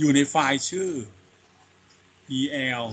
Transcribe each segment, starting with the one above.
อยู่ในไฟล์ชื่อ el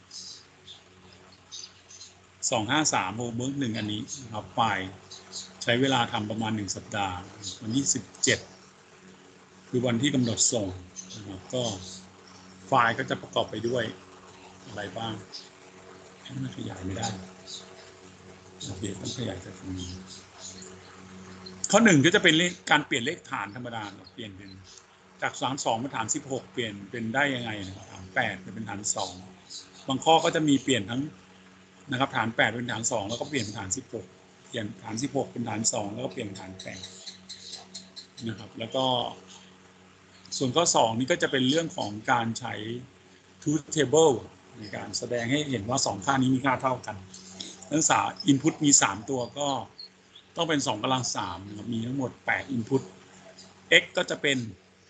253 homework 1อันนี้นะครับไฟล์ใช้เวลาทำประมาณ1 สัปดาห์วันที่17คือวันที่กำหนดส่งนะครับก็ไฟล์ก็จะประกอบไปด้วยอะไรบ้างให้มันขยายไม่ได้โอเคต้องขยายจากตรงนี้ข้อ1ก็จะเป็นการเปลี่ยนเลขฐานธรรมดาเปลี่ยนเป็นจาก32เป็นฐาน16เปลี่ยนเป็นได้ยังไงนะครับฐาน8เป็นฐาน2บางข้อก็จะมีเปลี่ยนทั้งนะครับฐาน8เป็นฐาน2แล้วก็เปลี่ยนเป็นฐาน16เปลี่ยนฐาน16เป็นฐาน2แล้วก็เปลี่ยนฐาน8นะครับแล้วก็ส่วนข้อ2นี่ก็จะเป็นเรื่องของการใช้ truth table ในการแสดงให้เห็นว่า2ค่านี้มีค่าเท่ากันนักศึกษา input มี3ตัวก็ต้องเป็น2 กำลัง 3นะครับมีทั้งหมด8 input x ก็จะเป็น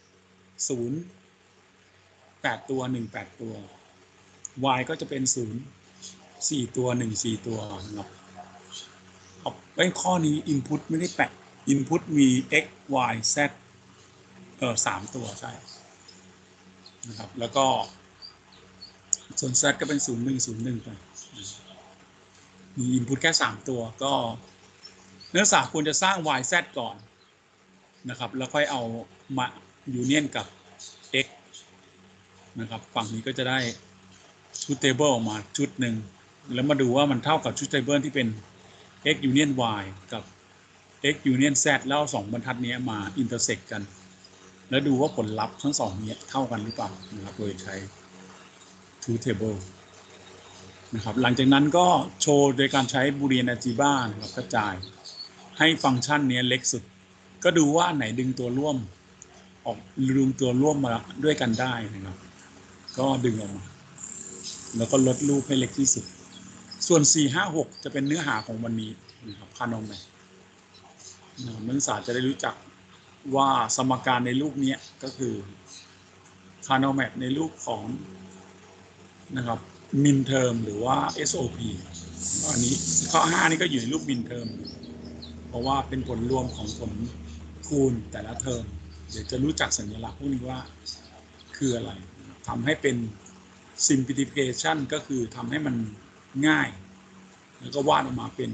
0 8 ตัว1 8ตัว y ก็จะเป็น0 4 ตัว1 4 ตัวนะครับไอ้ข้อนี้ input ไม่ได้แปะ input มี x y z 3 ตัวใช่นะครับแล้วก็ส่วน z ก็เป็น0 1 0 1ไปมี input แค่3ตัวก็นักศึกษาควรจะสร้าง y z ก่อนนะครับแล้วค่อยเอามายูเนียนกับ x นะครับฝั่งนี้ก็จะได้ชุด table ออกมาชุดหนึ่งแล้วมาดูว่ามันเท่ากับชุด table ที่เป็น x union y กับ x union z แล้ว2 บรรทัดนี้มา intersect กันแล้วดูว่าผลลัพธ์ทั้ง2นี้เท่ากันหรือเปล่านะครับโดยใช้ truth table นะครับหลังจากนั้นก็โชว์โดยการใช้ Boolean algebra นะครับกระจายให้ฟังก์ชันนี้เล็กสุดก็ดูว่าไหนดึงตัวร่วมออกดึงตัวร่วมมาด้วยกันได้นะครับก็ดึงออกมาแล้วก็ลดรูปให้เล็กที่สุดส่วน4 5 6จะเป็นเนื้อหาของวันนี้นะครับคานอมแมทนักศึกษาจะได้รู้จักว่าสมการในรูปนี้ก็คือคานอมแมทในรูปของนะครับมินเทอมหรือว่า SOP อันนี้ข้อ5นี่ก็อยู่ในรูปมินเทอมเพราะว่าเป็นผลรวมของผลคูณแต่ละเทอมเดี๋ยวจะรู้จักสัญลักษณ์พวกนี้ว่าคืออะไรทำให้เป็น simplification ก็คือทำให้มันง่ายแล้วก็วาดออกมาเป็น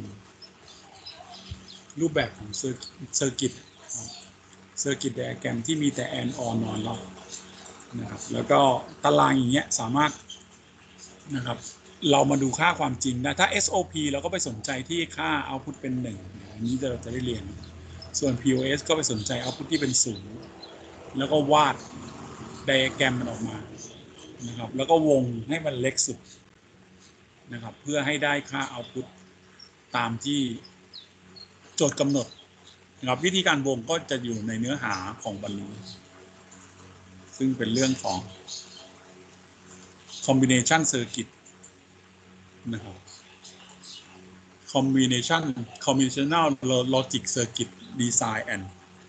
รูปแบบของเซอร์กิตไดอะแกรมที่มีแต่ and or นอนล็อกนะครับแล้วก็ตารางอย่างเงี้ยสามารถนะครับเรามาดูค่าความจริงได้ถ้า SOP เราก็ไปสนใจที่ค่า output เป็น1อันนี้เราจะได้เรียนส่วน POS ก็ไปสนใจ output ที่เป็น0แล้วก็วาดไดอะแกรมมันออกมานะครับแล้วก็วงให้มันเล็กสุดนะครับเพื่อให้ได้ค่า output ตามที่โจทย์กำหนดนะครับวิธีการวงก็จะอยู่ในเนื้อหาของวันนี้ซึ่งเป็นเรื่องของ combination circuit นะครับ combinational logic circuit design and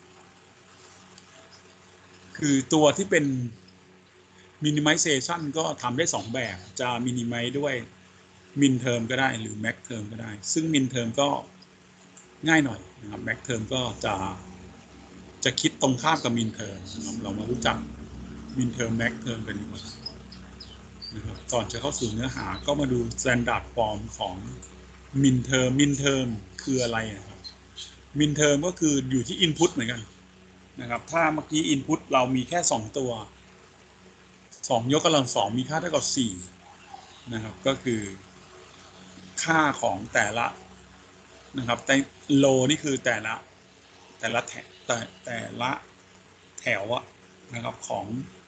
คือตัวที่เป็น minimization ก็ทำได้2แบบจะ minimize ด้วย min term ก็ได้หรือ max term ก็ได้ซึ่ง min term ก็ง่ายหน่อยนะครับ max term ก็จะคิดตรงข้ามกับ min term เรามารู้จัก min term max term กันดีกว่านะครับก่อนจะเข้าสู่เนื้อหาก็มาดู standard form ของ min term คืออะไรนะครับ min term ก็คืออยู่ที่ input เหมือนกันนะครับถ้าเมื่อกี้ input เรามีแค่2ตัว2 ยกกำลัง 2มีค่าเท่ากับ4นะครับก็คือค่าของแต่ละนะครับแต่โลนี่คือแต่ละแถวนะครับของ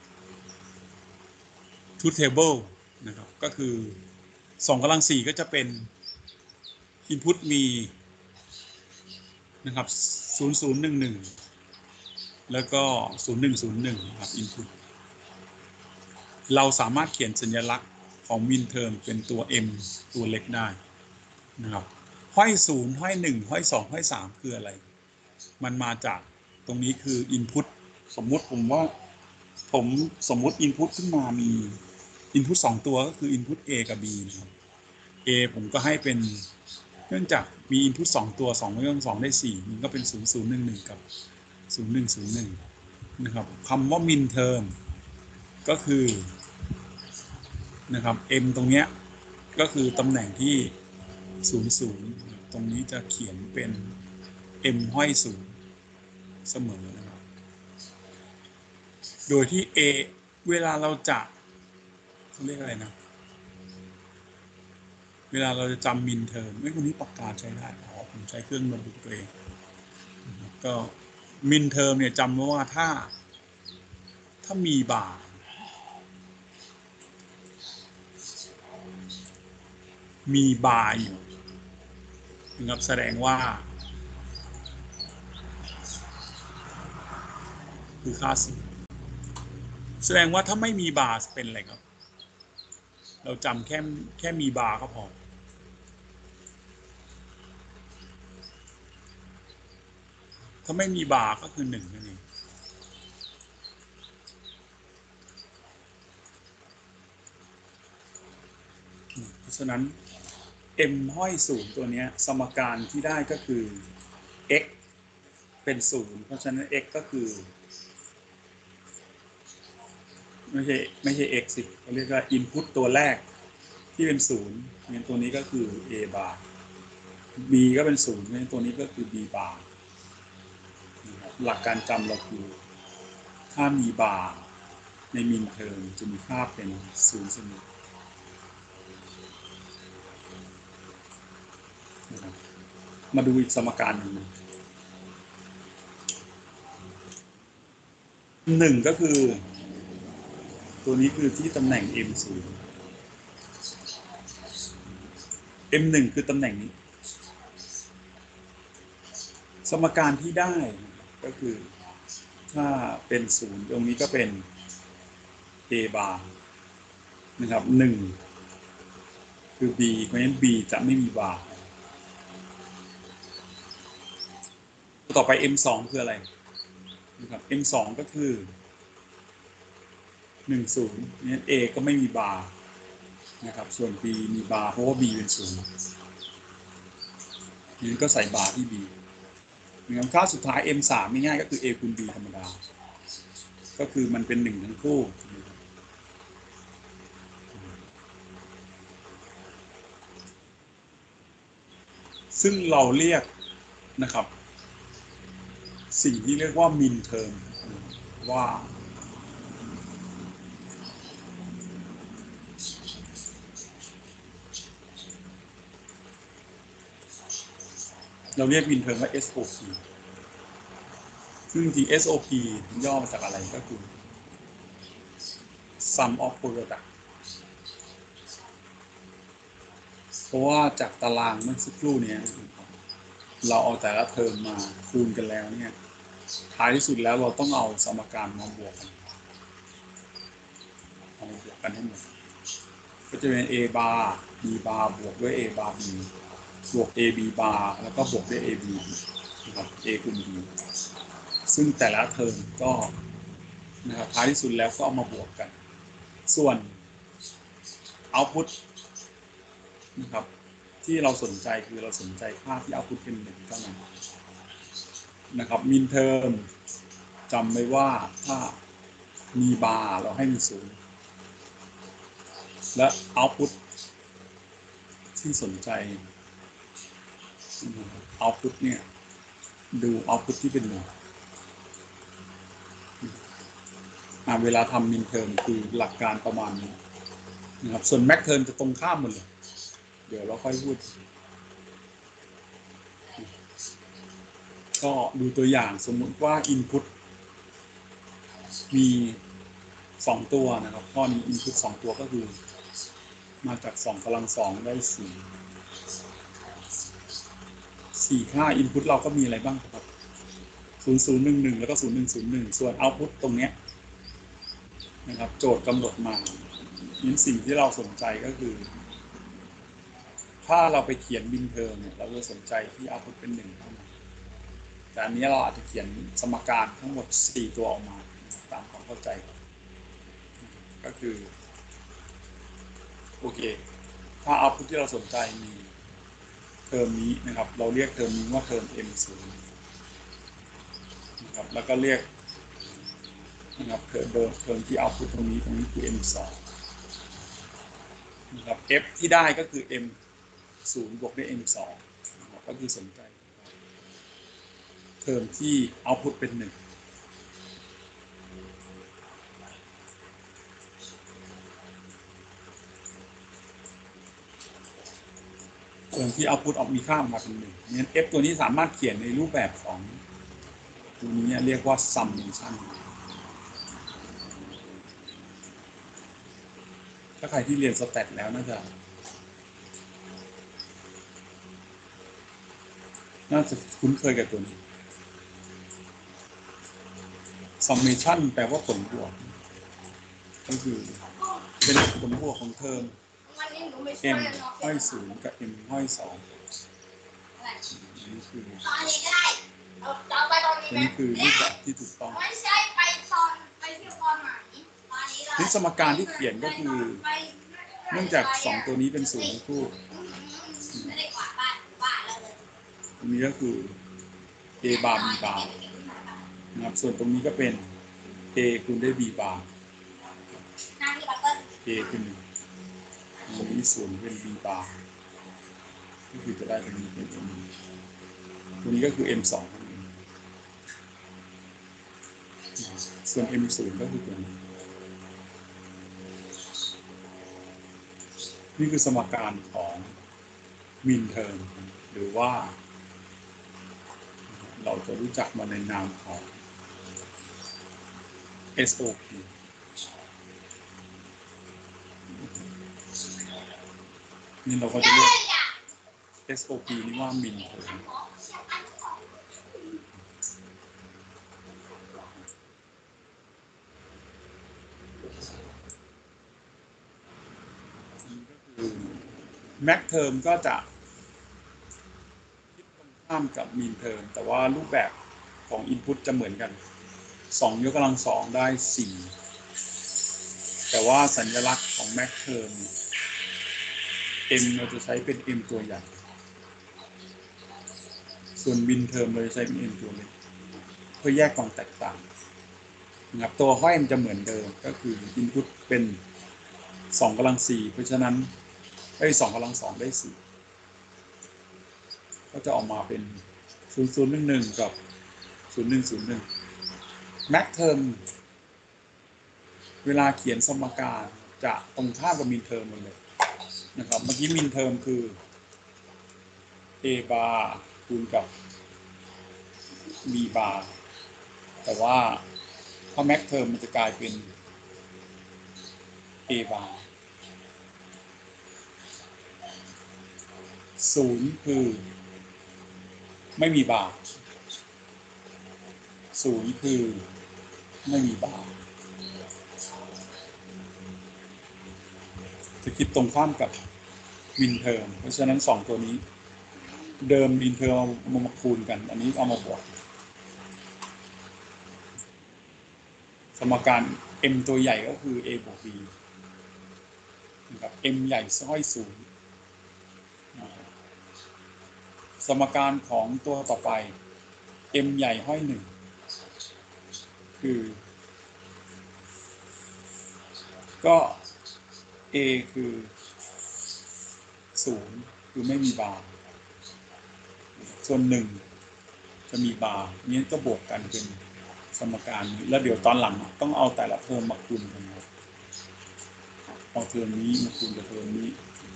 truth table นะครับก็คือ2 กำลัง 4ก็จะเป็น input มีนะครับ0011แล้วก็0101ครับ input เราสามารถเขียนสัญลักษณ์ของ min term เป็นตัว m ตัวเล็กได้นะครับห้อย0ห้อย1ห้อย2ห้อย3คืออะไรมันมาจากตรงนี้คือ input สมมุติinput ขึ้นมามี input 2 ตัวก็คือ input a กับ b นะครับ a ผมก็ให้เป็นเนื่องจากมี input 2 ตัว2ไม่ต้อง2ได้4มันก็เป็น0011กับ0101นะครับคำว่า min term ก็ก็คือนะครับ m ตรงเนี้ยก็คือตำแหน่งที่00ตรงนี้จะเขียนเป็น m ห้อย0เสมอนะครับโดยที่ a เวลาเราจะเขาเรียกอะไรนะเวลาเราจะจำมินเทอมไม่คนนี้ปากกาใช้ได้ผมใช้เครื่องโน้ตบุ๊กตัวเองก็มินเทอมเนี่ยจำไว้ว่าถ้ามีบาร์อยู่นะครับแสดงว่าคือค่า0แสดงว่าถ้าไม่มีบาร์เป็นอะไรครับเราจำแค่มีบาร์ก็พอถ้าไม่มีบาร์ก็คือ1นั่นเองเพราะฉะนั้น m ห้อย0ตัวนี้สมการที่ได้ก็คือ x เป็น0เพราะฉะนั้น x ก็คือไม่ใช่ x สิเขาเรียกว่า input ตัวแรกที่เป็น0งั้นตัวนี้ก็คือ a bar b ก็เป็น0งั้นตัวนี้ก็คือ b bar หลักการจำเราคือถ้ามีบาร์ในมินเทอมจะมีค่าเป็น0เสมอมาดูอีกสมการหนึ่ง1ก็คือตัวนี้คือที่ตำแหน่ง m0 m1 คือตำแหน่งนี้สมการที่ได้ก็คือถ้าเป็น0ตรงนี้ก็เป็น a bar นะครับ1คือ b เพราะฉะนั้น b จะไม่มีบาร์ต่อไป m2 คืออะไรนะครับ m2 ก็คือ10งั้น a ก็ไม่มีบาร์นะครับส่วน b มีบาร์เพราะว่า b เป็น0งั้นก็ใส่บาร์ที่ b นะครับค่าสุดท้าย m3 ง่ายๆก็คือ a คูณ b ธรรมดาก็คือมันเป็น1ทั้งคู่ซึ่งเราเรียกนะครับสิ่งที่เรียกว่า min term ว่าเราเรียก min term ว่า SOP ซึ่งจริง SOP ย่อมาจากอะไรก็คือ sum of product เพราะว่าจากตารางเมื่อสักครู่นี้เราเอาแต่ละเทอมมาคูณกันแล้วเนี่ยท้ายที่สุดแล้วเราต้องเอาสมการมาบวกกันให้หมดก็จะเป็น a bar b bar บวกด้วย a bar b บวก ab bar แล้วก็บวกด้วย ab นะครับ a คูณ b ซึ่งแต่ละเทอมก็นะครับท้ายที่สุดแล้วก็เอามาบวกกันส่วน output นะครับที่เราสนใจคือเราสนใจค่าที่ output เป็น1เท่านั้นนะครับ min term จำไว้ว่าถ้ามีบาร์เราให้มี0และ output ที่สนใจ output เนี่ยดู output ที่เป็น1เวลาทำ min term คือหลักการประมาณนี้นะครับส่วน max term จะตรงข้ามหมดเลยเดี๋ยวเราค่อยพูดก็ดูตัวอย่างสมมุติว่า input มี2ตัวนะครับข้อนี้ input 2ตัวก็คือมาจาก2กำลัง2ได้4ค่า input เราก็มีอะไรบ้างครับ0011แล้วก็0101ส่วน output ตรงเนี้ยนะครับโจทย์กำหนดมาสิ่งที่เราสนใจก็คือถ้าเราไปเขียน min term เนี่ยเราจะสนใจที่ output เป็น1เท่านั้นแต่อันนี้เราอาจจะเขียนสมการทั้งหมด4ตัวออกมาตามความเข้าใจก็คือโอเคถ้า output ที่เราสนใจมีเทอมนี้นะครับเราเรียกเทอมนี้ว่าเทอม M0 นะครับแล้วก็เรียกนะครับเทอมที่เอาพุทตรงนี้คือ m2 นะครับ f ที่ได้ก็คือ m0 บวกด้วย m2 นะครับก็คือสนใจเทอมที่เอาพุทเป็น1เทอมที่เอาพุทออกมีค่าออกมาเป็น1งั้น f ตัวนี้สามารถเขียนในรูปแบบของตัวนี้เรียกว่า summation ถ้าใครที่เรียนสแตทแล้วน่าจะคุ้นเคยกับตัวนี้ summation แปลว่าผลบวกก็คือเป็นผลบวกของเทอม m ห้อย0กับ m ห้อย2นี่คือรูปแบบที่ถูกต้องนี่สมการที่เขียนก็คือเนื่องจาก2ตัวนี้เป็น0ทั้งคู่ตรงนี้ก็คือ a bar b bar นะครับส่วนตรงนี้ก็เป็น a คูณด้วย b bar a คือ1ตรงนี้0เป็น b bar ก็คือจะได้ตรงนี้เป็น m ตัวนี้ก็คือ m2 ส่วน m0 ก็คือตัวนี้นี่คือสมการของมินเทอร์มหรือว่าเราจะรู้จักมันในนามของ SOP นี่เราก็จะเรียก SOP นี่ว่ามินเทอร์มแม็กเทอมก็จะคิดตรงข้ามกับมินเทอมแต่ว่ารูปแบบของ Input จะเหมือนกัน2 ยกกำลัง 2ได้ 4แต่ว่าสัญลักษณ์ของแม็กเทอม M เราจะใช้เป็น M ตัวใหญ่ส่วนมินเทอมเราจะใช้เป็น M ตัวเล็กเพื่อแยกความแตกต่างนะครับตัวห้อยมันจะเหมือนเดิมก็คือ Input เป็น2กำลัง 4เพราะฉะนั้น2กำลัง 2ได้ 4ก็จะออกมาเป็น0011กับ0101แม็กเทอมเวลาเขียนสมการจะตรงข้ามกับมินเทอมหมดเลยนะครับเมื่อกี้มินเทอมคือ a bar คูณกับ b bar แต่ว่าถ้าแม็กเทอมมันจะกลายเป็น a bar 0คือไม่มีบาร์0คือไม่มีบาร์จะคิดตรงข้ามกับมินเทอมเพราะฉะนั้น2ตัวนี้เดิมมินเทอมเอามาคูณกันอันนี้เอามาบวกสมการ m ตัวใหญ่ก็คือ a บวก b นะครับ m ใหญ่ห้อย0สมการของตัวต่อไป m ใหญ่ห้อย1คือก็ a คือ0คือไม่มีบาร์ส่วน1จะมีบาร์นี้ก็บวกกันเป็นสมการนี้แล้วเดี๋ยวตอนหลังต้องเอาแต่ละเทอมมาคูณกันครับเอาเทอมนี้มาคูณกับเทอมนี้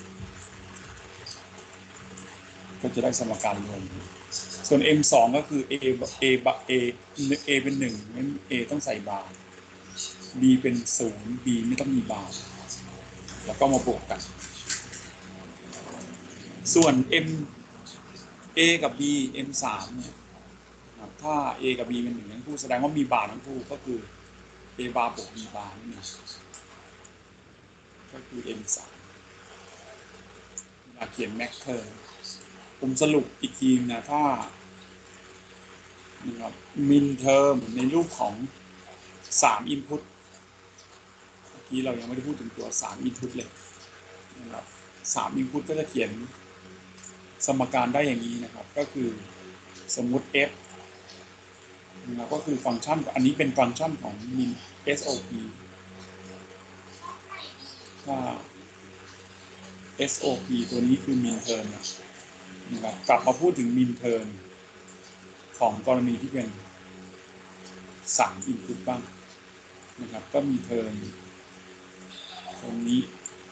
ก็จะได้สมการรวมส่วน m2 ก็คือ a เป็น1งั้น a ต้องใส่บาร์ b เป็น0 b ไม่ต้องมีบาร์แล้วก็มาบวกกันส่วน a กับ b m3 เนี่ยถ้า a กับ b เป็น1ทั้งคู่แสดงว่ามีบาร์ทั้งคู่ก็คือ a บาร์บวก b บาร์นี่ก็คือ m3 มาเขียนแม็กเทอร์ผมสรุปอีกทีนะถ้านะครับมินเทอร์มในรูปของ3 input เมื่อกี้เรายังไม่ได้พูดถึงตัว3 input เลยนะครับ3 input ก็จะเขียนสมการได้อย่างนี้นะครับก็คือสมมุติ f นะครับก็คือฟังก์ชันอันนี้เป็นฟังก์ชันของ min SOP ถ้า SOP ตัวนี้คือ min term นะครับกลับมาพูดถึง min term ของกรณีที่เป็น3 input บ้างนะครับก็มีเทอมตรงนี้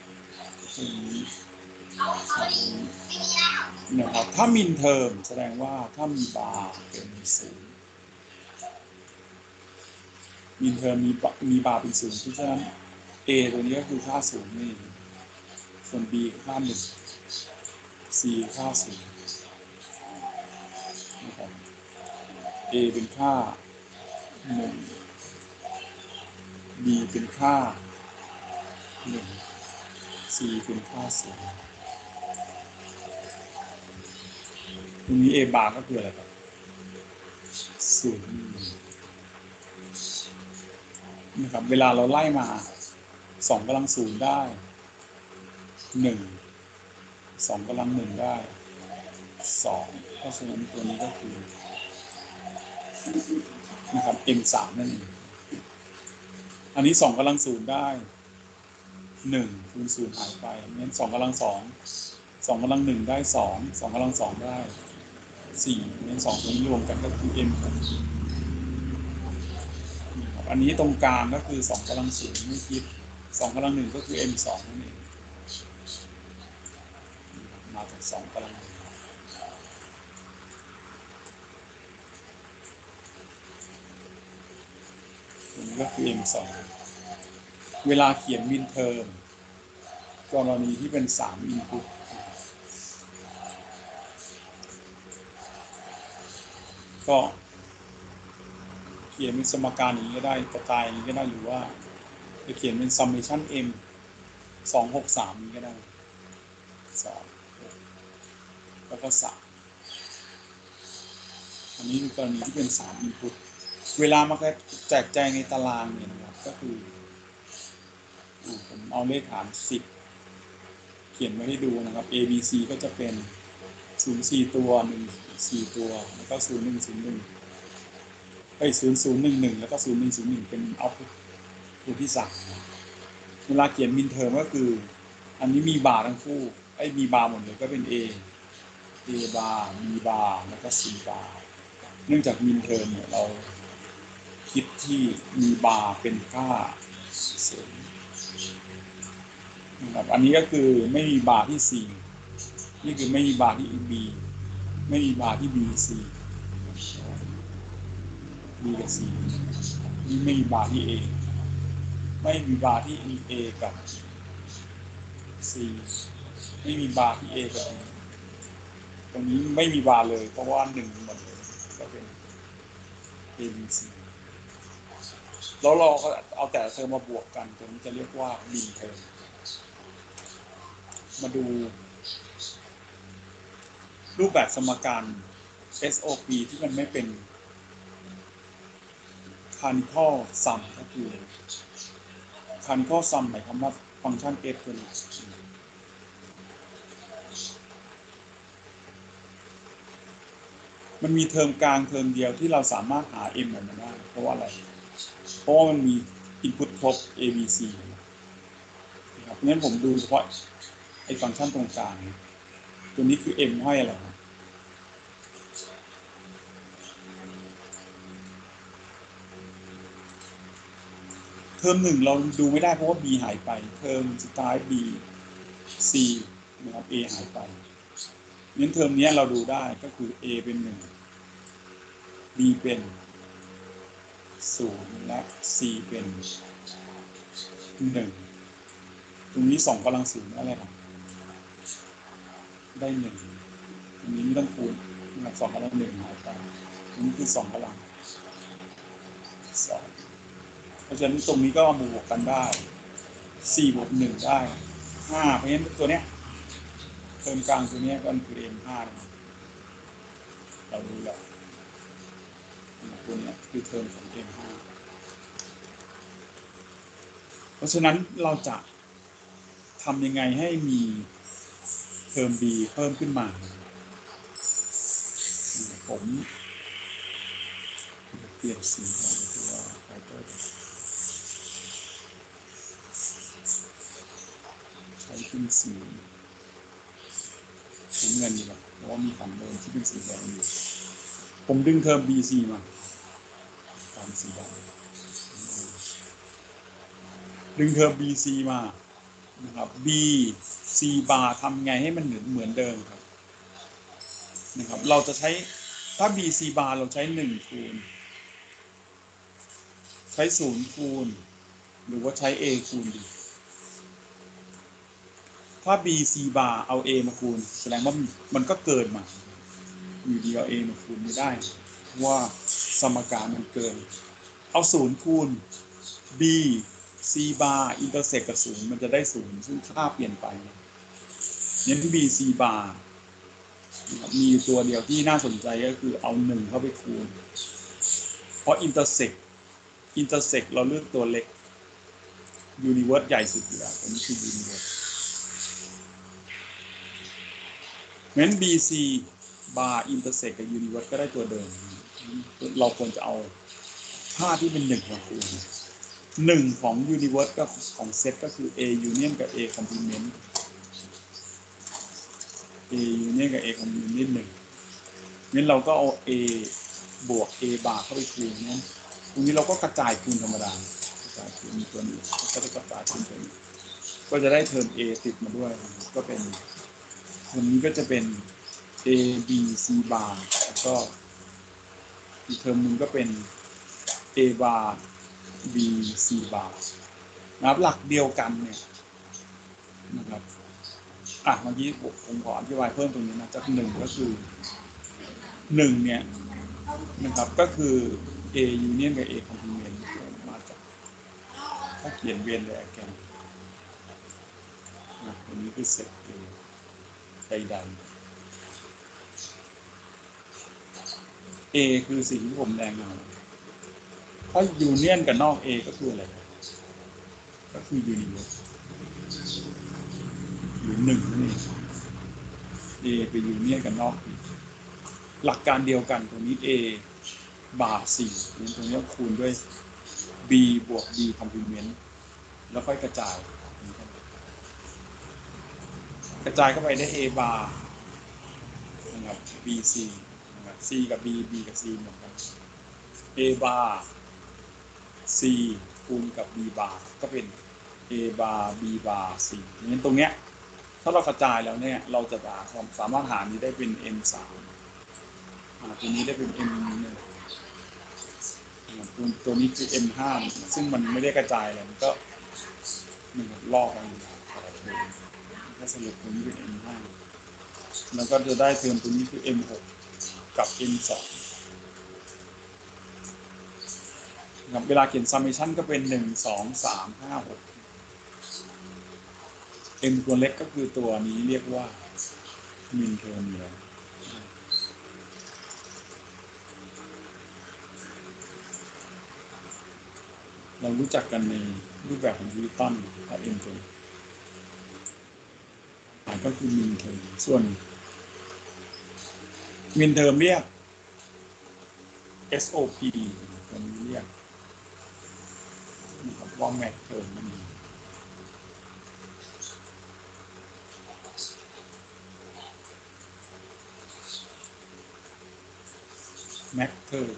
นะครับถ้ามินเทอมแสดงว่าถ้ามีบาร์เป็น0มินเทอมมีบาร์เป็น0เพราะฉะนั้น A ตัวนี้ก็คือค่า0นี่ส่วน B ค่า1 C ค่า0นะครับ A เป็นค่า1 B เป็นค่า1 C เป็นค่า0ตรงนี้ A บาร์ก็คืออะไรครับ0นะครับเวลาเราไล่มา2 กำลัง 0ได้1 2 กำลัง 1ได้2เพราะฉะนั้นตัวนี้ก็คือนะครับ M3 นั่นเองอันนี้2 กำลัง 0ได้1คูณ0หายไปงั้น2 กำลัง 2 2 กำลัง 1ได้2 2 กำลัง 2ได้4งั้น2ตัวนี้รวมกันก็คือ M อันนี้ตรงกลางก็คือ2 กำลัง 0ไม่คิด2 กำลัง 1ก็คือ M2 นั่นเองมาจาก2 กำลัง 1ตัวนี้ก็คือ M2 เวลาเขียนมินเทอมกรณีที่เป็น3 input ก็เขียนเป็นสมการอย่างนี้ก็ได้กระจายอย่างนี้ก็ได้หรือว่าจะเขียนเป็น summation m 263นี้ก็ได้2แล้วก็3อันนี้คือกรณีที่เป็น3 input เวลามาแจกแจงในตารางเนี่ยนะครับก็คือผมเอาเลขฐาน10เขียนไว้ให้ดูนะครับ A B C ก็จะเป็น04ตัว14ตัวแล้วก็01010011แล้วก็0101เป็นเอาท์พุตตัวที่3เวลาเขียนมินเทอมก็คืออันนี้มีบาร์ทั้งคู่มีบาร์หมดเลยก็เป็น Aบาร์ B บาร์แล้วก็ C บาร์เนื่องจากมินเทอมเนี่ยเราคิดที่มีบาร์เป็นค่า0นะครับอันนี้ก็คือไม่มีบาร์ที่ C นี่คือไม่มีบาร์ที่ B ไม่มีบาร์ที่ B C B กับ C นี่ไม่มีบาร์ที่ A ไม่มีบาร์ที่ A กับ C ไม่มีบาร์ที่ A กับ B ตรงนี้ไม่มีบาร์เลยเพราะว่า1หมดเลยก็เป็น A B C แล้วเราก็เอาแต่เทอมมาบวกกันตรงนี้จะเรียกว่ามินเทอมมาดูรูปแบบสมการ SOP ที่มันไม่เป็น canonical sum ก็คือ canonical sum หมายความว่าฟังก์ชัน f ตัวนี้มันมีเทอมกลางเทอมเดียวที่เราสามารถหา m ออกมาได้เพราะว่าอะไรเพราะว่ามันมี input ครบ a b c นะครับงั้นผมดูเฉพาะไอ้ฟังก์ชันตรงกลางตัวนี้คือ m ให้อะไรเทอม1เราดูไม่ได้เพราะว่า b หายไปเทอมสุดท้าย b c นะครับ a หายไปงั้นเทอมนี้เราดูได้ก็คือ a เป็น1 b เป็น0และ c เป็น1ตรงนี้2 กำลัง 0อะไรครับได้1ตรงนี้ไม่ต้องคูณนะครับ2 กำลัง 1หายไปตรงนี้คือ2 กำลัง 2เพราะฉะนั้นตรงนี้ก็มาบวกกันได้4 บวก 1ได้5เพราะฉะนั้นตัวเนี้ยเทอมกลางตัวนี้ก็คือ M5 เราดูแล้วตัวนี้คือเทอมของ M5 เพราะฉะนั้นเราจะทำยังไงให้มีเทอม B เพิ่มขึ้นมาผมปลี่ยนสีของตัวไฟเบอร์ใช้เป็นสีน้ำเงินดีกว่าเพราะว่ามีฝั่งเดิมที่เป็นสีแดงอยู่ผมดึงเทอม BC มาตามสีแดงดึงเทอม BC มานะครับ BC bar ทำไงให้มันเหมือนเดิมครับนะครับเราจะใช้ถ้า BC bar เราใช้1คูณใช้0คูณหรือว่าใช้ A คูณดีถ้า BC bar เอา A มาคูณแสดงว่ามันก็เกินมาอยู่ดีเอา A มาคูณไม่ได้เพราะว่าสมการมันเกินเอา0คูณ B C bar intersect กับ0มันจะได้0ซึ่งค่าเปลี่ยนไปงั้น B C bar มีตัวเดียวที่น่าสนใจก็คือเอา1เข้าไปคูณเพราะ intersect เราเลือกตัวเล็ก universe ใหญ่สุดอยู่แล้วอันนี้คือ universe งั้น BC bar intersect กับ universe ก็ได้ตัวเดิมเราควรจะเอาค่าที่เป็น1มาคูณ1ของ universe กับของเซตก็คือ A union กับ A complement A union กับ A complement 1งั้นเราก็เอา A บวก A bar เข้าไปคูณงั้นตรงนี้เราก็กระจายคูณธรรมดากระจายคูณตัวนี้ก็จะกระจายคูณตัวนี้ก็จะได้เทอม A ติดมาด้วยก็เป็นเทอมนี้ก็จะเป็น A B C bar แล้วก็อีกเทอมนึงก็เป็น A bar B C bar นะครับหลักเดียวกันเนี่ยนะครับเมื่อกี้ผมขออธิบายเพิ่มตรงนี้นะจาก1ก็คือ1เนี่ยนะครับก็คือ A union กับ A complement มาจากถ้าเขียนเวียนเลยแกนอันนี้คือเซต A ใดๆ A คือสิ่งที่ผมแดงเอาถ้า union กับนอก A ก็คืออะไรก็คือ universe หรือ1นั่นเอง A ไป union กับนอก B หลักการเดียวกันตรงนี้ A บาร์4ตรงนี้คูณด้วย B บวก B complement แล้วค่อยกระจายเข้าไปได้ A บาร์นะครับ BC นะครับ C กับ B B กับ C เหมือนกัน A บาร์ C คูณกับ B บาร์ก็เป็น A บาร์ B บาร์ C งั้นตรงเนี้ยถ้าเรากระจายแล้วเนี่ยเราจะสามารถหานี้ได้เป็น M3 ตัวนี้ได้เป็น M1 ตัวนี้คือ M5 ซึ่งมันไม่ได้กระจายอะไรมันก็ลอกมาอยู่ถ้าสรุปตัวนี้เป็น M5 แล้วก็จะได้เทอมตัวนี้คือ M6 กับ M2 เวลาเขียน summation ก็เป็น1 2 3 5 6 M ตัวเล็กก็คือตัวนี้เรียกว่า min term เลยเรารู้จักกันในรูปแบบของ Newton และ M ตัวก็คือ min term ส่วน min term เรียก SOP ตัวนี้เรียกนะครับว่า max term นั่นเองmax term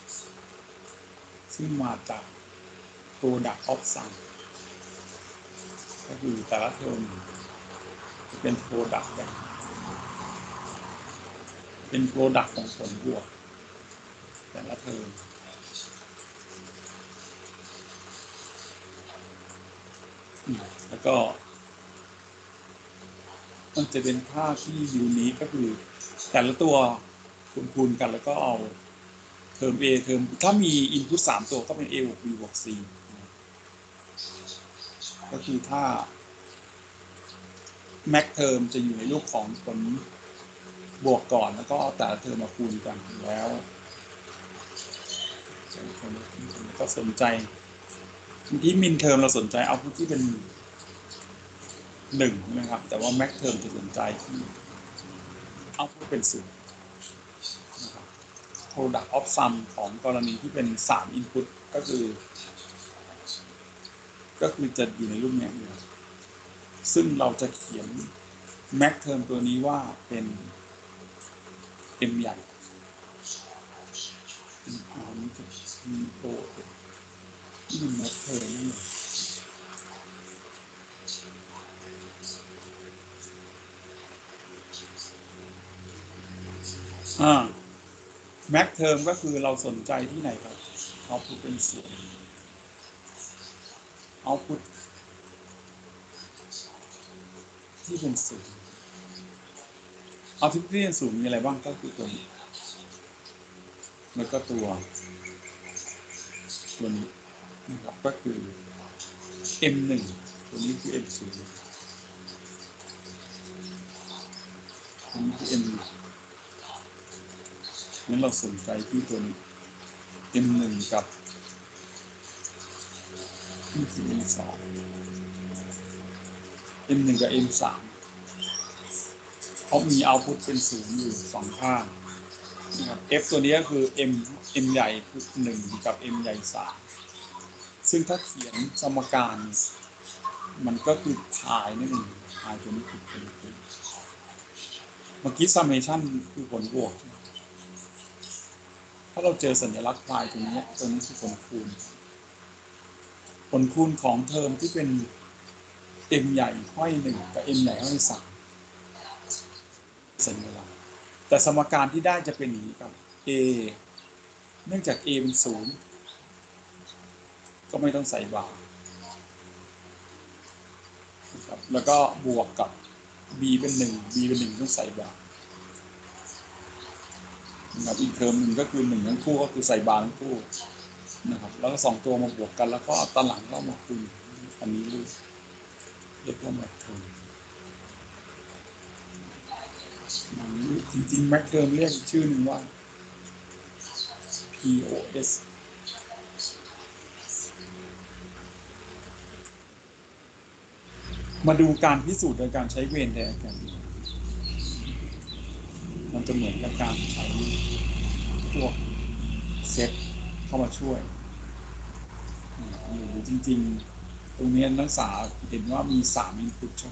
ซึ่งมาจาก product of sum ก็คือแต่ละเทอมจะเป็น product แบบเป็น product ของผลบวกแต่ละเทอมแล้วก็มันจะเป็นค่าที่ยูนิคก็คือแต่ละตัวคูณกันแล้วก็เอาเทอม A เทอมถ้ามี input 3 ตัวก็เป็น A บวก B บวก C ก็คือถ้า max term จะอยู่ในรูปของผลบวกก่อนแล้วก็เอาแต่ละเทอมมาคูณกันแล้วก็สนใจที่ min term เราสนใจเอาที่เป็น1นะครับแต่ว่า max term จะสนใจที่เอาเป็น0นะครับ product of sum ของกรณีที่เป็น3 input ก็คือจะอยู่ในรูปนี้ซึ่งเราจะเขียน max term ตัวนี้ว่าเป็น m ใหญ่นี่จะมีโอที่มัน max term นี่max term ก็คือเราสนใจที่ไหนครับ output เป็นศูนย์ output ที่เป็นศูนย์ output ที่เป็นศูนย์มีอะไรบ้างก็คือตัวนี้แล้วก็ตัวนี้นะครับก็คือ m1 ตัวนี้คือ m0 ตัวนี้คือ m1 งั้นเราสนใจที่ตัวนี้ m1 กับนี่คือ m2 m1 กับ m3 เขามี output เป็นศูนย์อยู่2ข้างนะครับ f ตัวนี้ก็คือ m ใหญ่คือ1กับ m ใหญ่3ซึ่งถ้าเขียนสมการมันก็คือพายนั่นเองพายตัวนี้คือเป็นเมื่อกี้ summation คือผลบวกถ้าเราเจอสัญลักษณ์พายตัวนี้คือผลคูณของเทอมที่เป็น m ใหญ่ห้อย1กับ m ใหญ่ห้อย3สัญลักษณ์แต่สมการที่ได้จะเป็นอย่างนี้ครับ a เนื่องจาก a เป็น0ก็ไม่ต้องใส่บาร์ครับแล้วก็บวกกับ b เป็น1 b เป็น1ต้องใส่บาร์นะครับอีกเทอมหนึ่งก็คือ1ทั้งคู่ก็คือใส่บาร์ทั้งคู่นะครับแล้วก็2ตัวมาบวกกันแล้วก็ตอนหลังก็มาคูณอันนี้เรียกว่าแม็กเทอมจริงๆแม็กเทอมเรียกชื่อหนึ่งว่า POS มาดูการพิสูจน์โดยการใช้เวนแดร์กันมันจะเหมือนกับการใช้พวกเซตเข้ามาช่วยหรือจริงๆตรงนี้นักศึกษาเห็นว่ามี3 input ใช่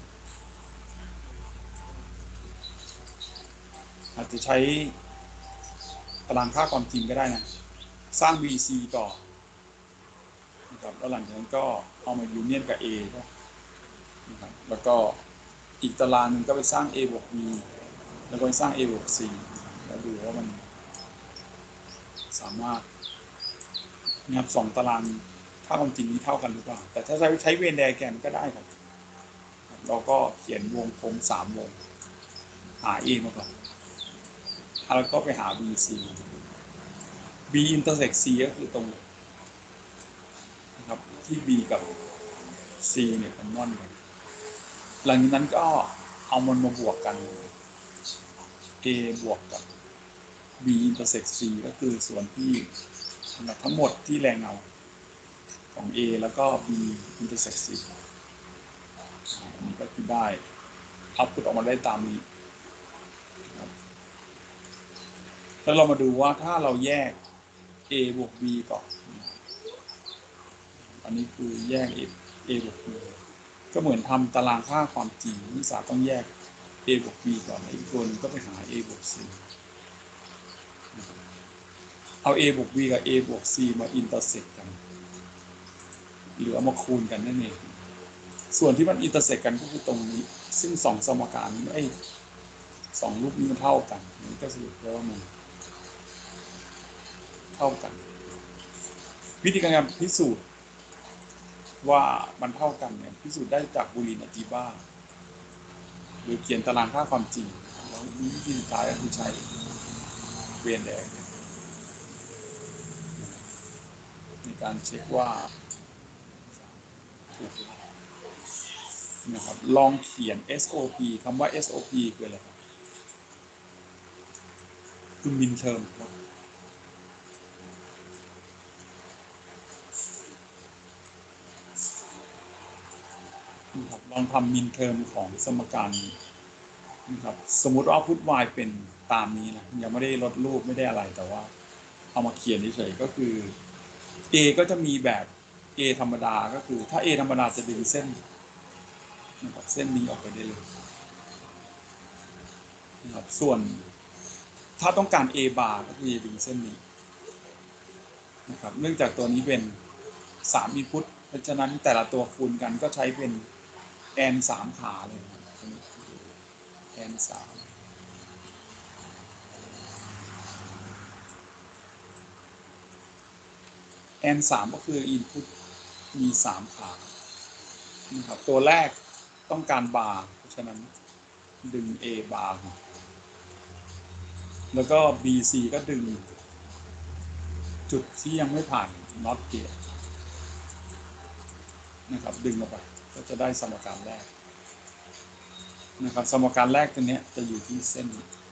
อาจจะใช้ตารางค่าความจริงก็ได้นะสร้าง BC ก่อนนะครับแล้วหลังจากนั้นก็เอามายูเนียนกับ A นะครับแล้วก็อีกตารางนึงก็ไปสร้าง A บวก B แล้วก็ไปสร้าง A บวก C แล้วดูว่ามันสามารถนับ2ตารางค่าความจริงนี้เท่ากันหรือเปล่าแต่ถ้าใช้เวนไดอะแกรมก็ได้ครับเราก็เขียนวงกลม3 วงหา A มาก่อนแล้วก็ไปหา BC B intersect C ก็คือตรงนะครับที่ B กับ C เนี่ยคอมมอนกันหลังจากนั้นก็เอามันมาบวกกัน A บวกกับ B intersect C ก็คือส่วนที่ทั้งหมดที่แรงเงาของ A แล้วก็ B intersect C อันนี้ก็คือได้เอาพุทออกมาได้ตามนี้แล้วเรามาดูว่าถ้าเราแยก A บวก B ก่อนอันนี้คือแยก A บวก B ก็เหมือนทำตารางค่าความจริงนักศึกษาต้องแยก A บวก B ก่อนอีกตัวนึงก็ไปหา A บวก C เอา A บวก B กับ A บวก C มาอินเตอร์เซ็กกันหรือเอามาคูณกันนั่นเองส่วนที่มันอินเตอร์เซ็กกันก็คือตรงนี้ซึ่ง2สมการนี้2รูปนี้มันเท่ากันนี่ก็สรุปได้ว่ามันเท่ากันวิธีการพิสูจน์ว่ามันเท่ากันเนี่ยพิสูจน์ได้จากบูลีนอัลจีบราหรือเขียนตารางค่าความจริงแล้ววิธีสุดท้ายก็คือใช้เวนแดงในการเช็คว่าถูกนะครับลองเขียน SOP คำว่า SOP คืออะไรครับคือ min term ครับลองทำ min term ของสมการนี้นะครับสมมุติว่า output y เป็นตามนี้นะยังไม่ได้ลดรูปไม่ได้อะไรแต่ว่าเอามาเขียนเฉยๆก็คือ A ก็จะมีแบบ A ธรรมดาก็คือถ้า A ธรรมดาจะดึงเส้นนะครับเส้นนี้ออกไปได้เลยนะครับส่วนถ้าต้องการ A bar ก็คือดึงเส้นนี้นะครับเนื่องจากตัวนี้เป็น3 input เพราะฉะนั้นแต่ละตัวคูณกันก็ใช้เป็นแอน3ขาเลยแอน3แอน3ก็คือ input มี3ขานะครับตัวแรกต้องการบาร์เพราะฉะนั้นดึง A bar แล้วก็ BC ก็ดึงจุดที่ยังไม่ผ่าน not gate นะครับดึงออกไปก็จะได้สมการแรกนะครับสมการแรกตัวนี้จะอยู่ที่เส้น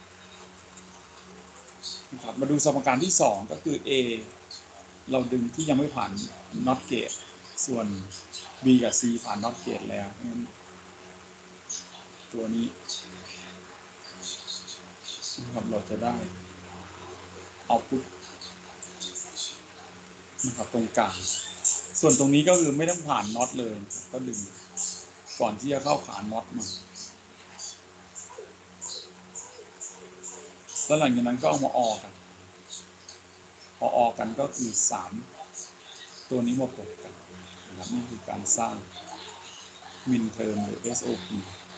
นะครับมาดูสมการที่2ก็คือ A เราดึงที่ยังไม่ผ่าน not gate ส่วน B กับ C ผ่าน not gate แล้วงั้นตัวนี้นะครับเราจะได้ output นะครับตรงกลางส่วนตรงนี้ก็คือไม่ต้องผ่าน not เลยก็ดึงก่อนที่จะเข้าผ่าน not มาแล้วหลังจากนั้นก็เอามาออกกันพอออกกันก็คือ3ตัวนี้มาปกกันนะครับนี่คือการสร้างมินเทอร์มหรือ SOP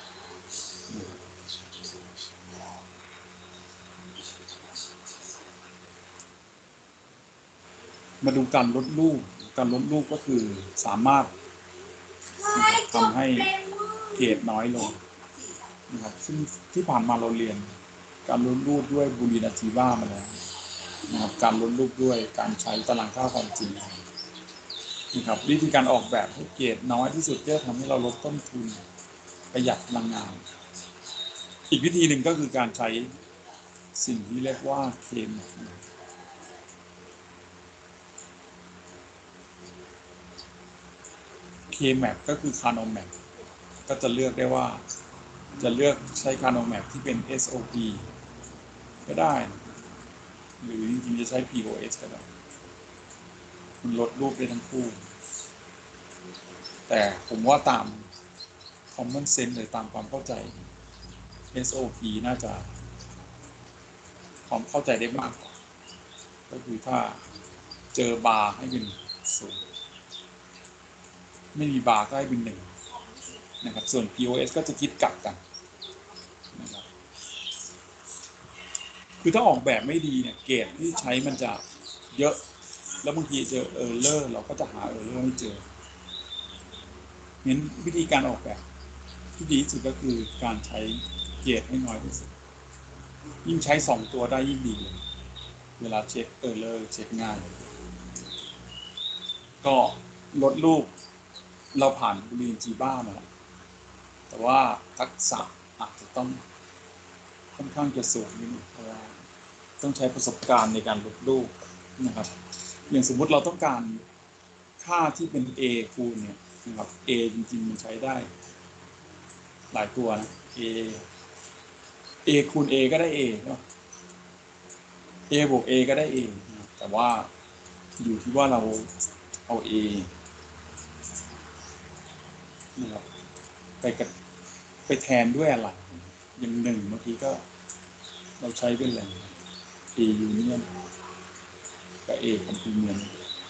มาดูการลดรูปก็คือสามารถทำให้เกรดน้อยลงนะครับซึ่งที่ผ่านมาเราเรียนการลดรูปด้วยบูลินอาจิวามาแล้วนะครับการลดรูปด้วยการใช้ตารางค่าความจริงนะครับวิธีการออกแบบให้เกรดน้อยที่สุดเพื่อทำให้เราลดต้นทุนประหยัดพลังงานอีกวิธีหนึ่งก็คือการใช้สิ่งที่เรียกว่าK-map ก็คือ Carnot-map ก็จะเลือกได้ว่าจะเลือกใช้ Carnot-map ที่เป็น SOP ก็ได้หรือจริงๆจะใช้ POS ก็ได้มันลดรูปได้ทั้งคู่แต่ผมว่าตาม common sense หรือตามความเข้าใจ SOP น่าจะความเข้าใจได้มากกว่าก็คือถ้าเจอบาร์ให้เป็น0ไม่มีบาร์ก็ให้เป็น1นะครับส่วน POS ก็จะคิดกลับกันนะครับคือถ้าออกแบบไม่ดีเนี่ยเกรดที่ใช้มันจะเยอะแล้วบางทีเจอเออร์เลอร์เราก็จะหาเออร์เลอร์ไม่เจองั้นวิธีการออกแบบที่ดีที่สุดก็คือการใช้เกรดให้น้อยที่สุดยิ่งใช้2ตัวได้ยิ่งดีเลยเวลาเช็คเออร์เลอร์เช็คง่ายก็ลดรูปเราผ่านบูลินจีบ้ามาแล้วแต่ว่าทักษะอาจจะต้องค่อนข้างจะสูงนิดนึงเพราะว่าต้องใช้ประสบการณ์ในการลดรูปนะครับอย่างสมมุติเราต้องการค่าที่เป็น A คูณเนี่ยนะครับ A จริงๆมันใช้ได้หลายตัวนะ A คูณ A ก็ได้ A เนาะ A บวก A ก็ได้ A นะแต่ว่าอยู่ที่ว่าเราเอา A นะครับไปแทนด้วยอะไรอย่าง1เมื่อกี้ก็เราใช้เป็นอะไร A union กับ A complement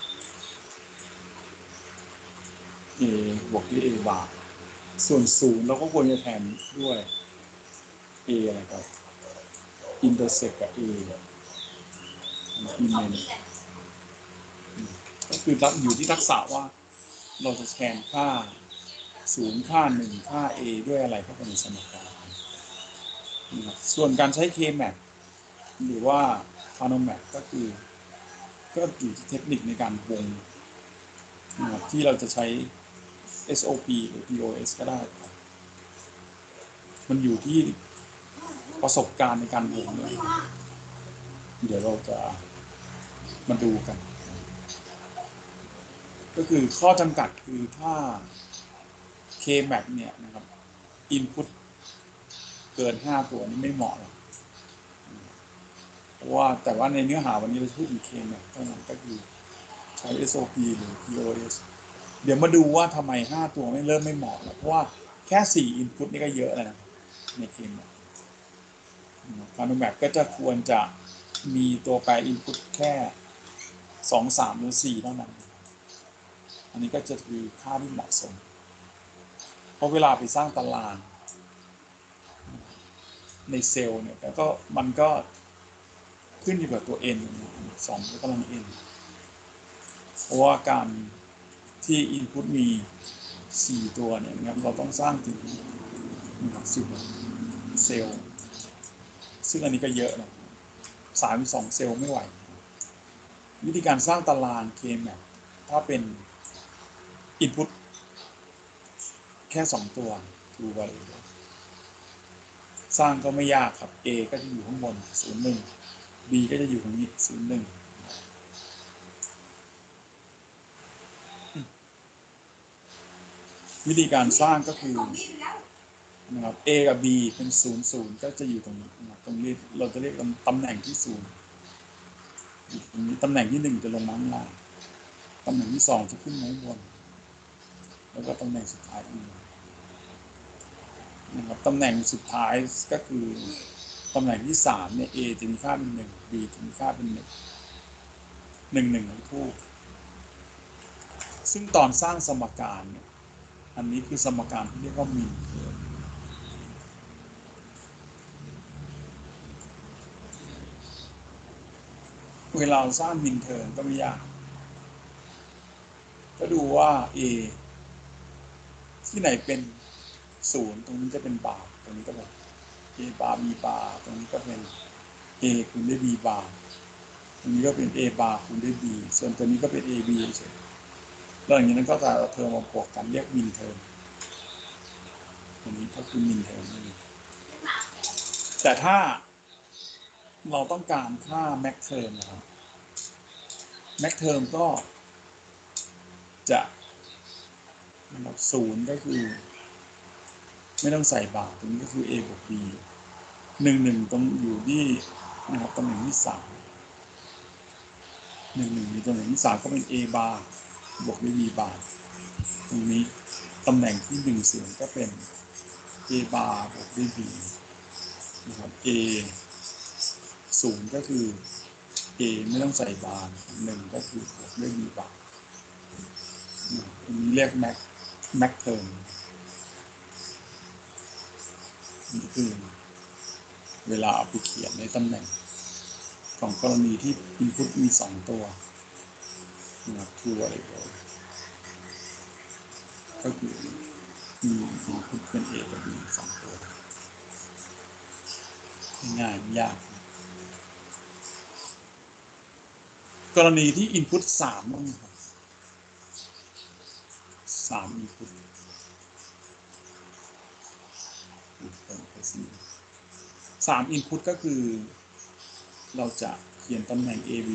A บวกด้วย A bar ส่วน0เราก็ควรจะแทนด้วย A อะไรครับ intersect กับ A complement ก็คืออยู่ที่ทักษะว่าเราจะแทนค่า0ค่า1ค่า A ด้วยอะไรเข้าไปในสมการนะครับส่วนการใช้ K-map หรือว่า Carnot-map ก็อยู่ที่เทคนิคในการวงนะครับที่เราจะใช้ SOP หรือ POS ก็ได้ครับมันอยู่ที่ประสบการณ์ในการวงเลยเดี๋ยวเราจะมาดูกันก็คือข้อจำกัดคือถ้า K-map เนี่ยนะครับ input เกิน5ตัวนี้ไม่เหมาะหรอกเพราะว่าแต่ว่าในเนื้อหาวันนี้เราพูดอีกเคมเนี่ยเท่านั้นก็คือใช้ SOP หรือ POS เดี๋ยวมาดูว่าทำไม5ตัวไม่เริ่มไม่เหมาะแล้วเพราะว่าแค่4 input นี่ก็เยอะแล้วนะในเคมเนี่ยคาร์โนแมปก็จะควรจะมีตัวแปร input แค่2 3หรือ4เท่านั้นอันนี้ก็จะคือค่าที่เหมาะสมเพราะเวลาไปสร้างตารางในเซลล์เนี่ยก็มันก็ขึ้นอยู่กับตัว n 2แล้วกำลัง n เพราะว่าการที่ input มี4ตัวเนี่ยนะครับเราต้องสร้างถึง10เซลล์ซึ่งอันนี้ก็เยอะนะ32เซลล์ไม่ไหววิธีการสร้างตาราง K-map ถ้าเป็น input แค่2ตัว true variable สร้างก็ไม่ยากครับ A ก็จะอยู่ข้างบน01 B ก็จะอยู่ตรงนี้01วิธีการสร้างก็คือนะครับ A กับ B เป็น00ก็จะอยู่ตรงนี้นะครับตรงนี้เราจะเรียกตำแหน่งที่0ตรงนี้ตำแหน่งที่1จะลงมาข้างล่างตำแหน่งที่2จะขึ้นมาข้างบนแล้วก็ตำแหน่งสุดท้ายนะครับตำแหน่งสุดท้ายก็คือตำแหน่งที่3เนี่ย A จะมีค่าเป็น1 B จะมีค่าเป็น1 1ทั้งคู่ซึ่งตอนสร้างสมการเนี่ยอันนี้คือสมการที่เรียกว่ามินเวลาสร้างมินเทอร์ก็ไม่ยากก็ดูว่า A ที่ไหนเป็น0ตรงนี้จะเป็นบาร์ตรงนี้ก็เป็น A บาร์ B บาร์ตรงนี้ก็เป็น A คูณด้วย B บาร์ตรงนี้ก็เป็น A บาร์คูณด้วย B ส่วนตัวนี้ก็เป็น AB เฉยแล้วอย่างนี้นั้นก็จะเอาเทอมมาบวกกันเรียกมินเทอร์ตรงนี้ก็คือมินเทอร์นั่นเองแต่ถ้าเราต้องการค่าแม็กเทอร์นะครับแม็กเทอร์ก็จะนะครับ0ก็คือไม่ต้องใส่บาร์ตรงนี้ก็คือ A บวก B 11ตรงอยู่ที่นะครับตำแหน่งที่3 11มีตำแหน่งที่3ก็เป็น A บาร์บวกด้วย B บาร์ตรงนี้ตำแหน่งที่10ก็เป็น A บาร์บวกด้วย B นะครับ A 0ก็คือ A ไม่ต้องใส่บาร์1ก็คือบวกด้วย B บาร์อันนี้เรียกแม็กเทอร์นี่คือเวลาเอาไปเขียนในตำแหน่งของกรณีที่ input มี2ตัวนะครับ true variable ก็คือมี input เป็น A กับ B 2ตัวง่ายยากกรณีที่ input 3บ้างครับ3 input 3 input ก็คือเราจะเขียนตำแหน่ง AB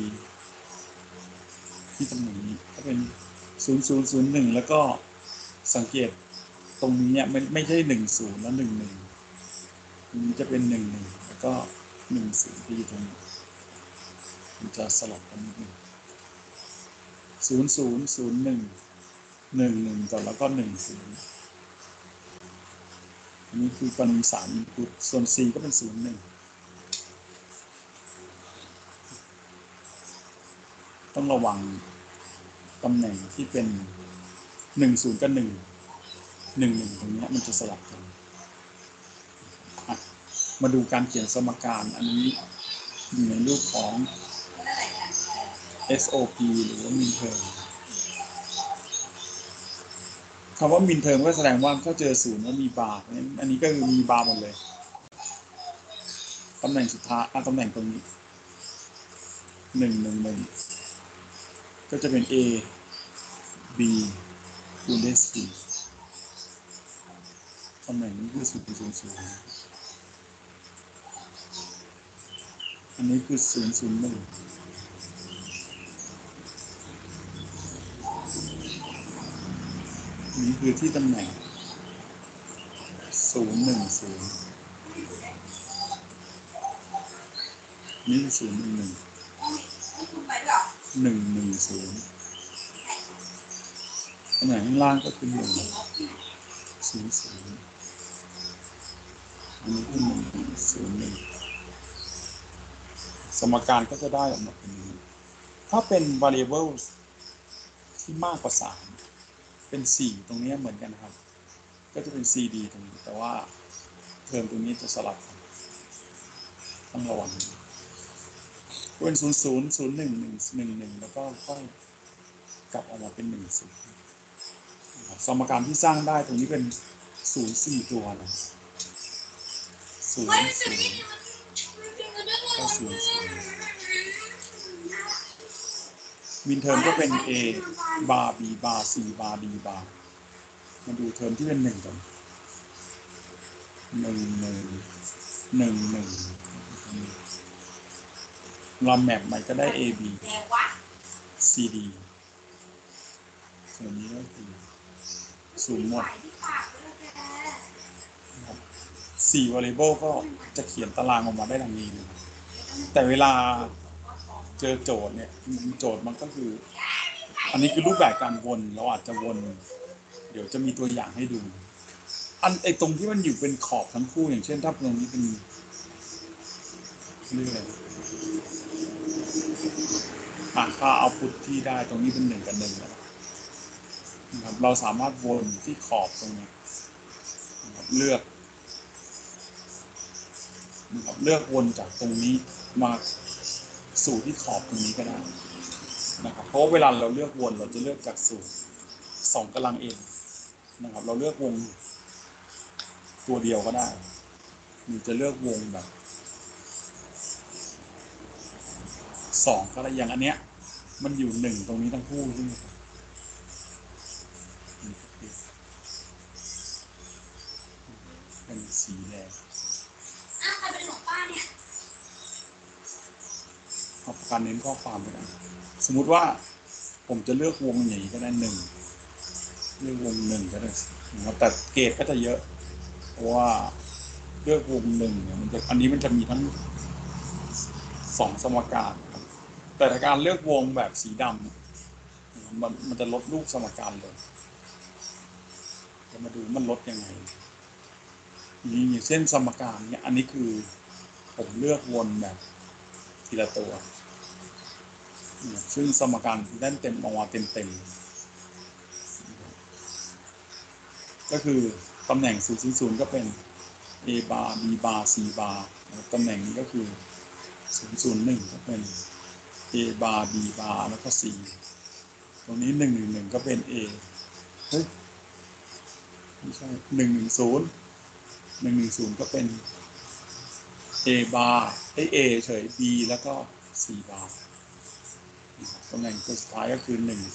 ที่ตำแหน่งนี้ก็เป็น0001แล้วก็สังเกตตรงนี้เนี่ยไม่ใช่10แล้ว11ตรงนี้จะเป็น11แล้วก็10ที่อยู่ตรงนี้มันจะสลับกันนิดนึง000111ก่อนแล้วก็10อันนี้คือเป็น3 input ส่วน C ก็เป็น01ต้องระวังตำแหน่งที่เป็น10กับ11ตรงนี้มันจะสลับกันมาดูการเขียนสมการอันนี้อยู่ในรูปของ SOP หรือว่า minterm คำว่า minterm ก็แสดงว่าถ้าเจอ0แล้วมีบาร์อันนี้ก็คือมีบาร์หมดเลยตำแหน่งสุดท้ายตำแหน่งตรงนี้111ก็จะเป็น A B คูณด้วย C ตำแหน่งนี้คือ000อันนี้คือ001นี่คือที่ตำแหน่ง010 นี่011 110ตำแหน่งข้างล่างก็คือ100อันนี้คือ101สมการก็จะได้ออกมาเป็นนี้ถ้าเป็น variable ที่มากกว่า3เป็น4ตรงนี้เหมือนกันครับก็จะเป็น cd ตรงนี้แต่ว่าเทอมตรงนี้จะสลับกันต้องระวังเป็น00 01 111แล้วก็ค่อยกลับออกมาเป็น10สมการที่สร้างได้ตรงนี้เป็น04ตัวนะ00ก็00มินเทอมก็เป็น A บาร์ B บาร์ C บาร์ D บาร์มาดูเทอมที่เป็น1ก่อน11เราแมปใหม่ก็ได้ A B C D ส่วนนี้ก็คือ0หมด4 variable ก็จะเขียนตารางออกมาได้ดังนี้เลยแต่เวลาเจอโจทย์เนี่ยโจทย์มันก็คืออันนี้คือรูปแบบการวนเราอาจจะวนเดี๋ยวจะมีตัวอย่างให้ดูไอ้ตรงที่มันอยู่เป็นขอบทั้งคู่อย่างเช่นถ้าตรงนี้เป็นเรื่อยค่าเอาพุทที่ได้ตรงนี้เป็น1 กับ 1แล้วนะครับเราสามารถวนที่ขอบตรงนี้นะครับเลือกวนจากตรงนี้มาสู่ที่ขอบตรงนี้ก็ได้นะครับเพราะเวลาเราเลือกวนเราจะเลือกจากสูตร2 กำลัง n นะครับเราเลือกวงตัวเดียวก็ได้หรือจะเลือกวงแบบ2ก็ได้อย่างอันเนี้ยมันอยู่1ตรงนี้ทั้งคู่ใช่ไหมครับเป็นสีแดงใครเป็นของป้าเนี่ยเอาประกันเน้นข้อความไปนะสมมุติว่าผมจะเลือกวงอย่างนี้ก็ได้1เลือกวง1ก็ได้แต่เกรดก็จะเยอะเพราะว่าเลือกวง1เนี่ยมันจะอันนี้มันจะมีทั้ง2สมการแต่การเลือกวงแบบสีดำมันจะลดรูปสมการเลยจะมาดูมันลดยังไงอย่างเช่นสมการเนี่ยอันนี้คือผมเลือกวนแบบทีละตัวซึ่งสมการด้านเต็มออกมาเต็มก็คือตำแหน่ง000ก็เป็น A บาร์ B บาร์ C บาร์ตำแหน่งนี้ก็คือ001ก็เป็น A บาร์ B บาร์แล้วก็ C ตรงนี้111ก็เป็น A เฮ้ยไม่ใช่110ก็เป็น A บาร์ A เฉย B แล้วก็ C บาร์ตำแหน่งตัวสุดท้ายก็คือ100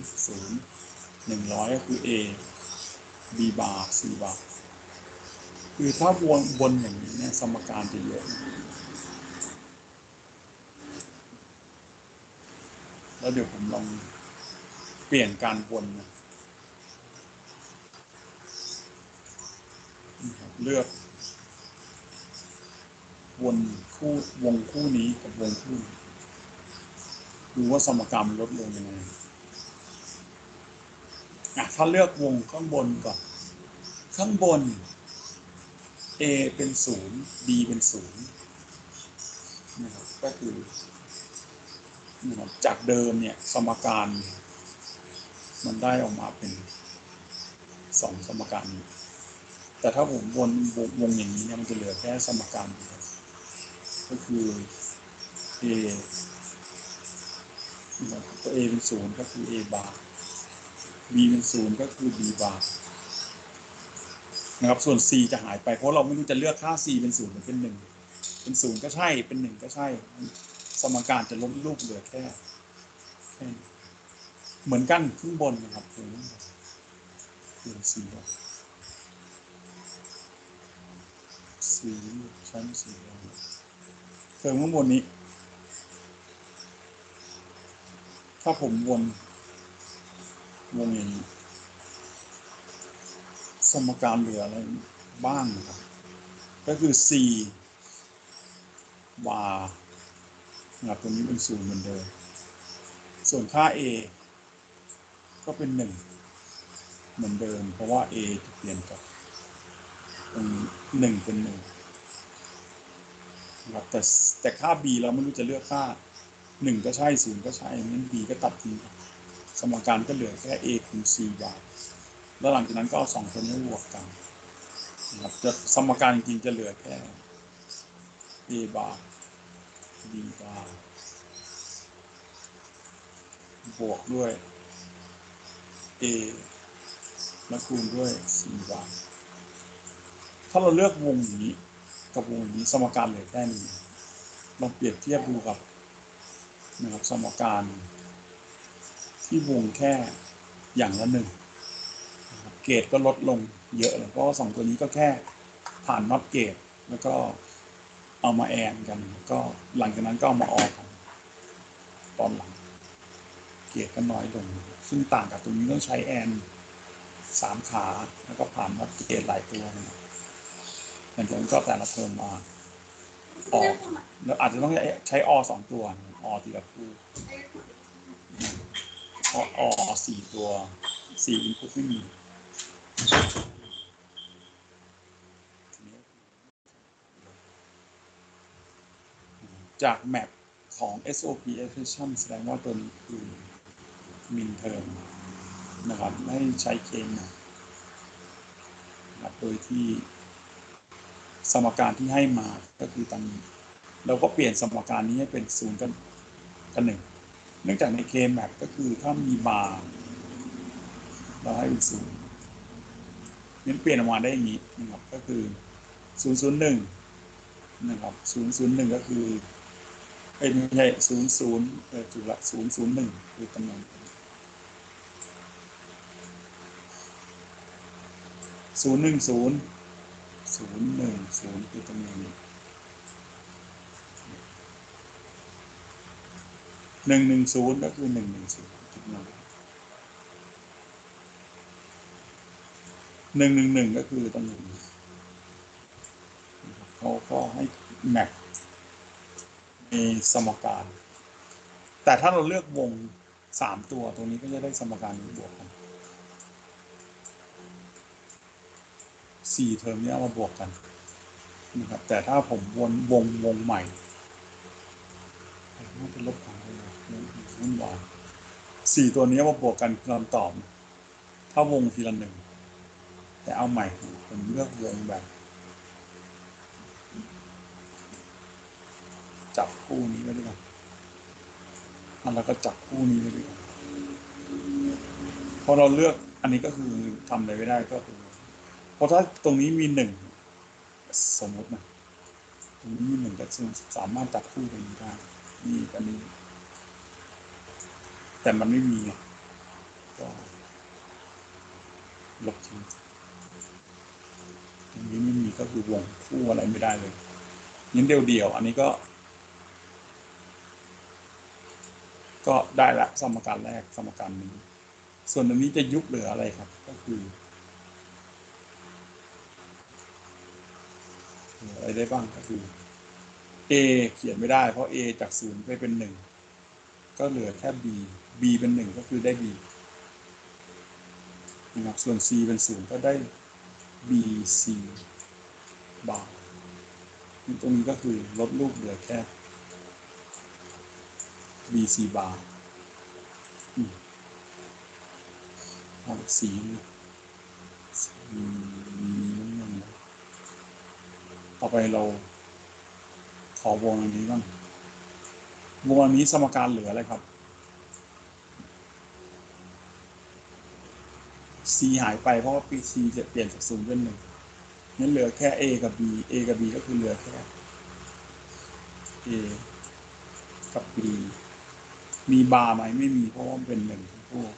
100ก็คือ A B บาร์ C บาร์คือถ้าวนอย่างนี้เนี่ยสมการจะเยอะแล้วเดี๋ยวผมลองเปลี่ยนการวนนะเลือกวนวงคู่นี้กับวงคู่นี้ดูว่าสมการลดลงยังไงถ้าเลือกวงข้างบนก่อนข้างบน A เป็น0 B เป็น0นะครับก็คือจากเดิมเนี่ยสมการมันได้ออกมาเป็น2สมการนี้แต่ถ้าผมวนวงอย่างนี้เนี่ยมันจะเหลือแค่สมการเดียวก็คือ A ตัว A เป็น0ก็คือ A บาร์ B เป็น0ก็คือ B บาร์นะครับส่วน C จะหายไปเพราะเราไม่รู้จะเลือกค่า C เป็น0หรือเป็น1เป็น0ก็ใช่เป็น1ก็ใช่สมการจะลดรูปเหลือแค่เหมือนกันข้างบนนะครับเปลี่ยนสีชั้นสีเติมข้างบนนี้ถ้าผมวนอย่างนี้สมการเหลืออะไรบ้างนะครับก็คือ C บาร์นะครับตัวนี้เป็น0เหมือนเดิมส่วนค่า a ก็เป็น1เหมือนเดิมเพราะว่า a จะเปลี่ยนกับตรง1เป็น1นะครับแต่ค่า b เราไม่รู้จะเลือกค่า1ก็ใช่0ก็ใช่งั้น b ก็ตัดทิ้งสมการก็เหลือแค่ a คูณ c บาร์แล้วหลังจากนั้นก็เอา2ตัวนี้บวกกันนะครับจะสมการจริงๆจะเหลือแค่ a บาร์ b บาร์บวกด้วย a และคูณด้วย c บาร์ถ้าเราเลือกวงอย่างนี้กับวงอย่างนี้สมการเหลือแค่นี้ลองเปรียบเทียบดูกับนะครับสมการที่วงแค่อย่างละ1นะครับเกรดก็ลดลงเยอะเลยเพราะว่า2ตัวนี้ก็แค่ผ่านน็อตเกรดแล้วก็เอามาแอนกันก็หลังจากนั้นก็เอามาออกกันตอนหลังเกรดก็น้อยลงซึ่งต่างกับตรงนี้ต้องใช้แอน3ขาแล้วก็ผ่านน็อตเกรดหลายตัวนะครับหลังจากนั้นก็แต่ละเทอมมาออกแล้วอาจจะต้องใช้2ตัวทีละคู่เพราะ4ตัว4 input ไม่มีจากแมปของ SOP expression แสดงว่าตัวนี้คือ min term นะครับไม่ใช้เคมนะครับโดยที่สมการที่ให้มาก็คือตามนี้เราก็เปลี่ยนสมการนี้ให้เป็น0กับ1เนื่องจากในเคมแมปก็คือถ้ามีบาร์เราให้เป็น0งั้นเปลี่ยนออกมาได้อย่างนี้นะครับก็คือ001นะครับ001ก็คือไม่ใช่00ถูกละ001คือตำแหน่ง010คือตำแหน่ง110ก็คือ110ถูกไหม111ก็คือตำแหน่งเขาก็ให้แมปในสมการแต่ถ้าเราเลือกวง3ตัวตรงนี้ก็จะได้สมการนี้บวกกัน4เทอมนี้เอามาบวกกันนะครับแต่ถ้าผมวนวงใหม่น่าจะลบของเลยวุ่นวาย4ตัวนี้มาบวกกันคำตอบถ้าวงทีละ1แต่เอาใหม่ผมเลือกวงแบบจับคู่นี้ไว้ด้วยกันแล้วก็จับคู่นี้ไว้ด้วยกันพอเราเลือกอันนี้ก็คือทำอะไรไม่ได้ก็คือเพราะถ้าตรงนี้มี1สมมตินะตรงนี้มี1ก็สามารถจับคู่ตรงนี้ได้นี่กับนี้แต่มันไม่มีก็ลบทิ้งตรงนี้ไม่มีก็คือวงคู่อะไรไม่ได้เลยงั้นเดียวอันนี้ก็ได้ละสมการแรกสมการนี้ส่วนอันนี้จะยุบเหลืออะไรครับก็คืออะไรได้บ้างก็คือ a เขียนไม่ได้เพราะ a จาก0ไปเป็น1ก็เหลือแค่ b เป็น1ก็คือได้ b นะครับส่วน c เป็น0ก็ได้ bc บาร์ตรงนี้ก็คือลดรูปเหลือแค่ bc บาร์เอาสีน้ำเงินต่อไปเราขอวงอันนี้บ้างวงอันนี้สมการเหลืออะไรครับ c หายไปเพราะว่า c จะเปลี่ยนจาก0เป็น1งั้นเหลือแค่ a กับ b a กับ b ก็คือเหลือแค่ a กับ b มีบาร์ไหมไม่มีเพราะว่ามันเป็น1ทั้งคู่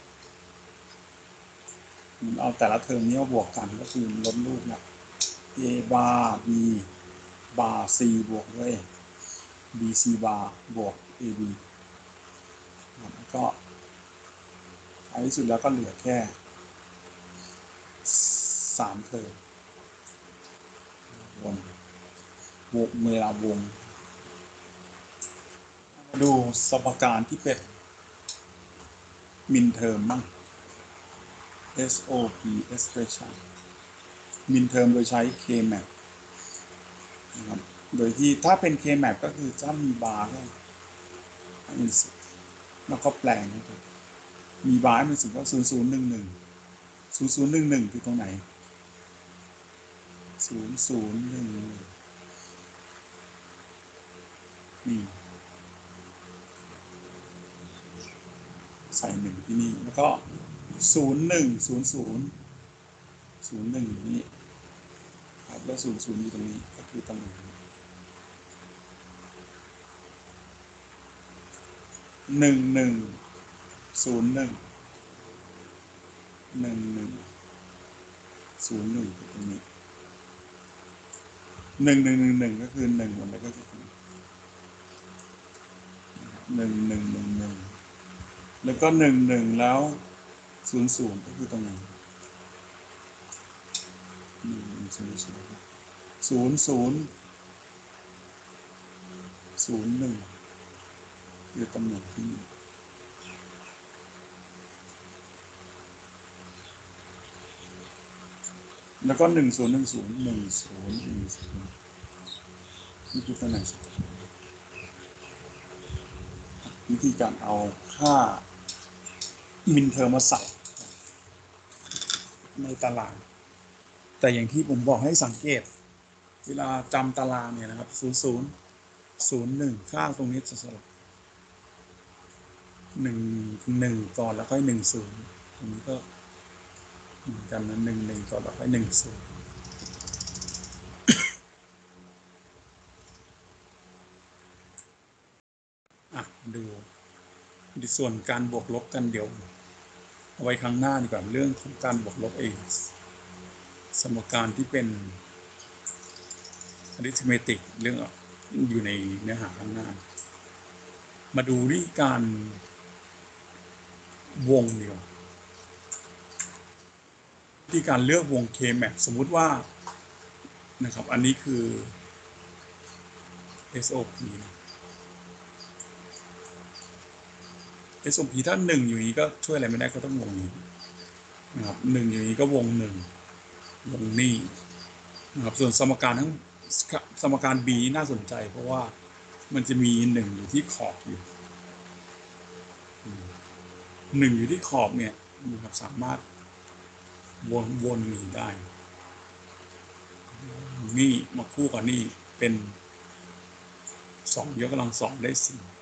เอาแต่ละเทอมนี้มาบวกกันก็คือลดรูปเนี่ย a บาร์ b บาร์ c บวกด้วย bc บาร์บวก ab แล้วก็ท้ายที่สุดแล้วก็เหลือแค่3เทอมวงเวลาวงมาดูสมการที่เป็นมินเทอมบ้าง SOP expression มินเทอมโดยใช้ K-map นะครับโดยที่ถ้าเป็น K-map ก็คือถ้ามีบาร์ก็ให้มันสุดแล้วก็แปลงนะครับมีบาร์ให้มันสุดว่า0011คือตรงไหน0011นี่ใส่1ที่นี่แล้วก็0100 01นี้ครับแล้ว00อยู่ตรงนี้ก็คือตำแหน่ง1101 1101คือตรงนี้1111ก็คือ1หมดเลยก็คือ1111แล้วก็11แล้ว00ก็คือตรงไหน0001คือตำแหน่งที่นี่แล้วก็1010นี่คือตำแหน่งสุดท้ายวิธีการเอาค่ามินเทอร์มาใส่ในตารางแต่อย่างที่ผมบอกให้สังเกตเวลาจำตารางเนี่ยนะครับ0001ข้างตรงนี้จะสลับ11ก่อนแล้วค่อย10ตรงนี้ก็เหมือนกันนะ11ก่อนแล้วค่อย10ดูในส่วนการบวกลบกันเดี๋ยวเอาไว้ครั้งหน้าดีกว่าเรื่องของการบวกลบเองสมการที่เป็น arithmetic เรื่องอยู่ในเนื้อหาข้างหน้ามาดูที่การวงเดียวที่การเลือกวง K-map สมมุติว่านะครับอันนี้คือ SOP นะ SOP ถ้า1อยู่นี้ก็ช่วยอะไรไม่ได้ก็ต้องวงนี้นะครับ1อยู่นี้ก็วง1วงนี้นะครับส่วนสมการ B น่าสนใจเพราะว่ามันจะมี1อยู่ที่ขอบอยู่1อยู่ที่ขอบเนี่ยนะครับสามารถวนนี้ได้นี่มาคู่กับนี่เป็น2ยกกำลัง2ได้4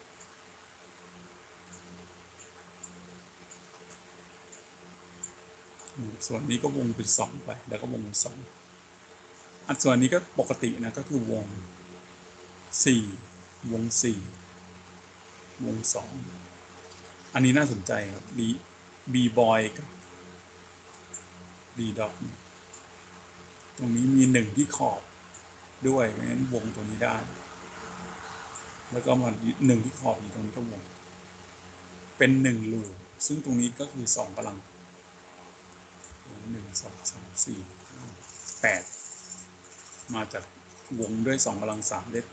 ส่วนนี้ก็วงเป็น2ไปแล้วก็วง2ส่วนนี้ก็ปกตินะก็คือวง4วง4วง2อันนี้น่าสนใจครับ B boy กับ D dog ตรงนี้มี1ที่ขอบด้วยเพราะฉะนั้นวงตรงนี้ได้แล้วก็มา1ที่ขอบอยู่ตรงนี้ก็วงเป็น1ลูปซึ่งตรงนี้ก็คือ2กำลัง1 2 3 4 5 8มาจากวงด้วย2กำลัง3ได้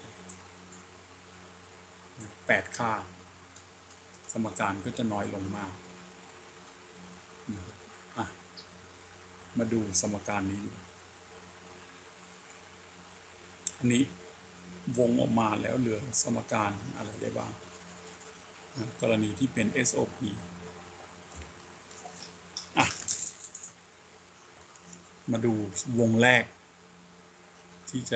8ค่าสมการก็จะน้อยลงมากมาดูสมการนี้อันนี้วงออกมาแล้วเหลือสมการอะไรได้บ้างกรณีที่เป็น SOP มาดูวงแรกที่จะ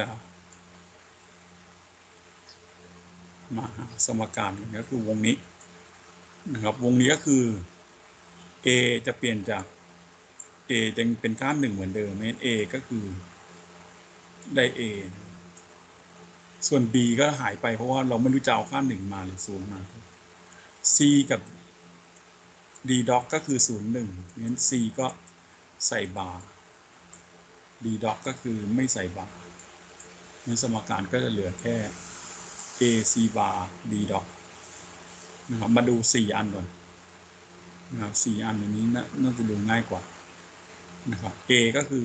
มาหาสมการก็คือวงนี้นะครับวงนี้ก็คือ A จะเปลี่ยนจาก A ยังเป็นค่า1เหมือนเดิมงั้น A ก็คือได้ A ส่วน B ก็หายไปเพราะว่าเราไม่รู้จะเอาค่า1มาหรือ0มา C กับ D dog ก็คือ01งั้น C ก็ใส่บาร์ D dog ก็คือไม่ใส่บาร์งั้นสมการก็จะเหลือแค่ A C bar D dog นะครับมาดู4อันก่อนนะครับ4อันนี้น่าจะดูง่ายกว่านะครับ A ก็คือ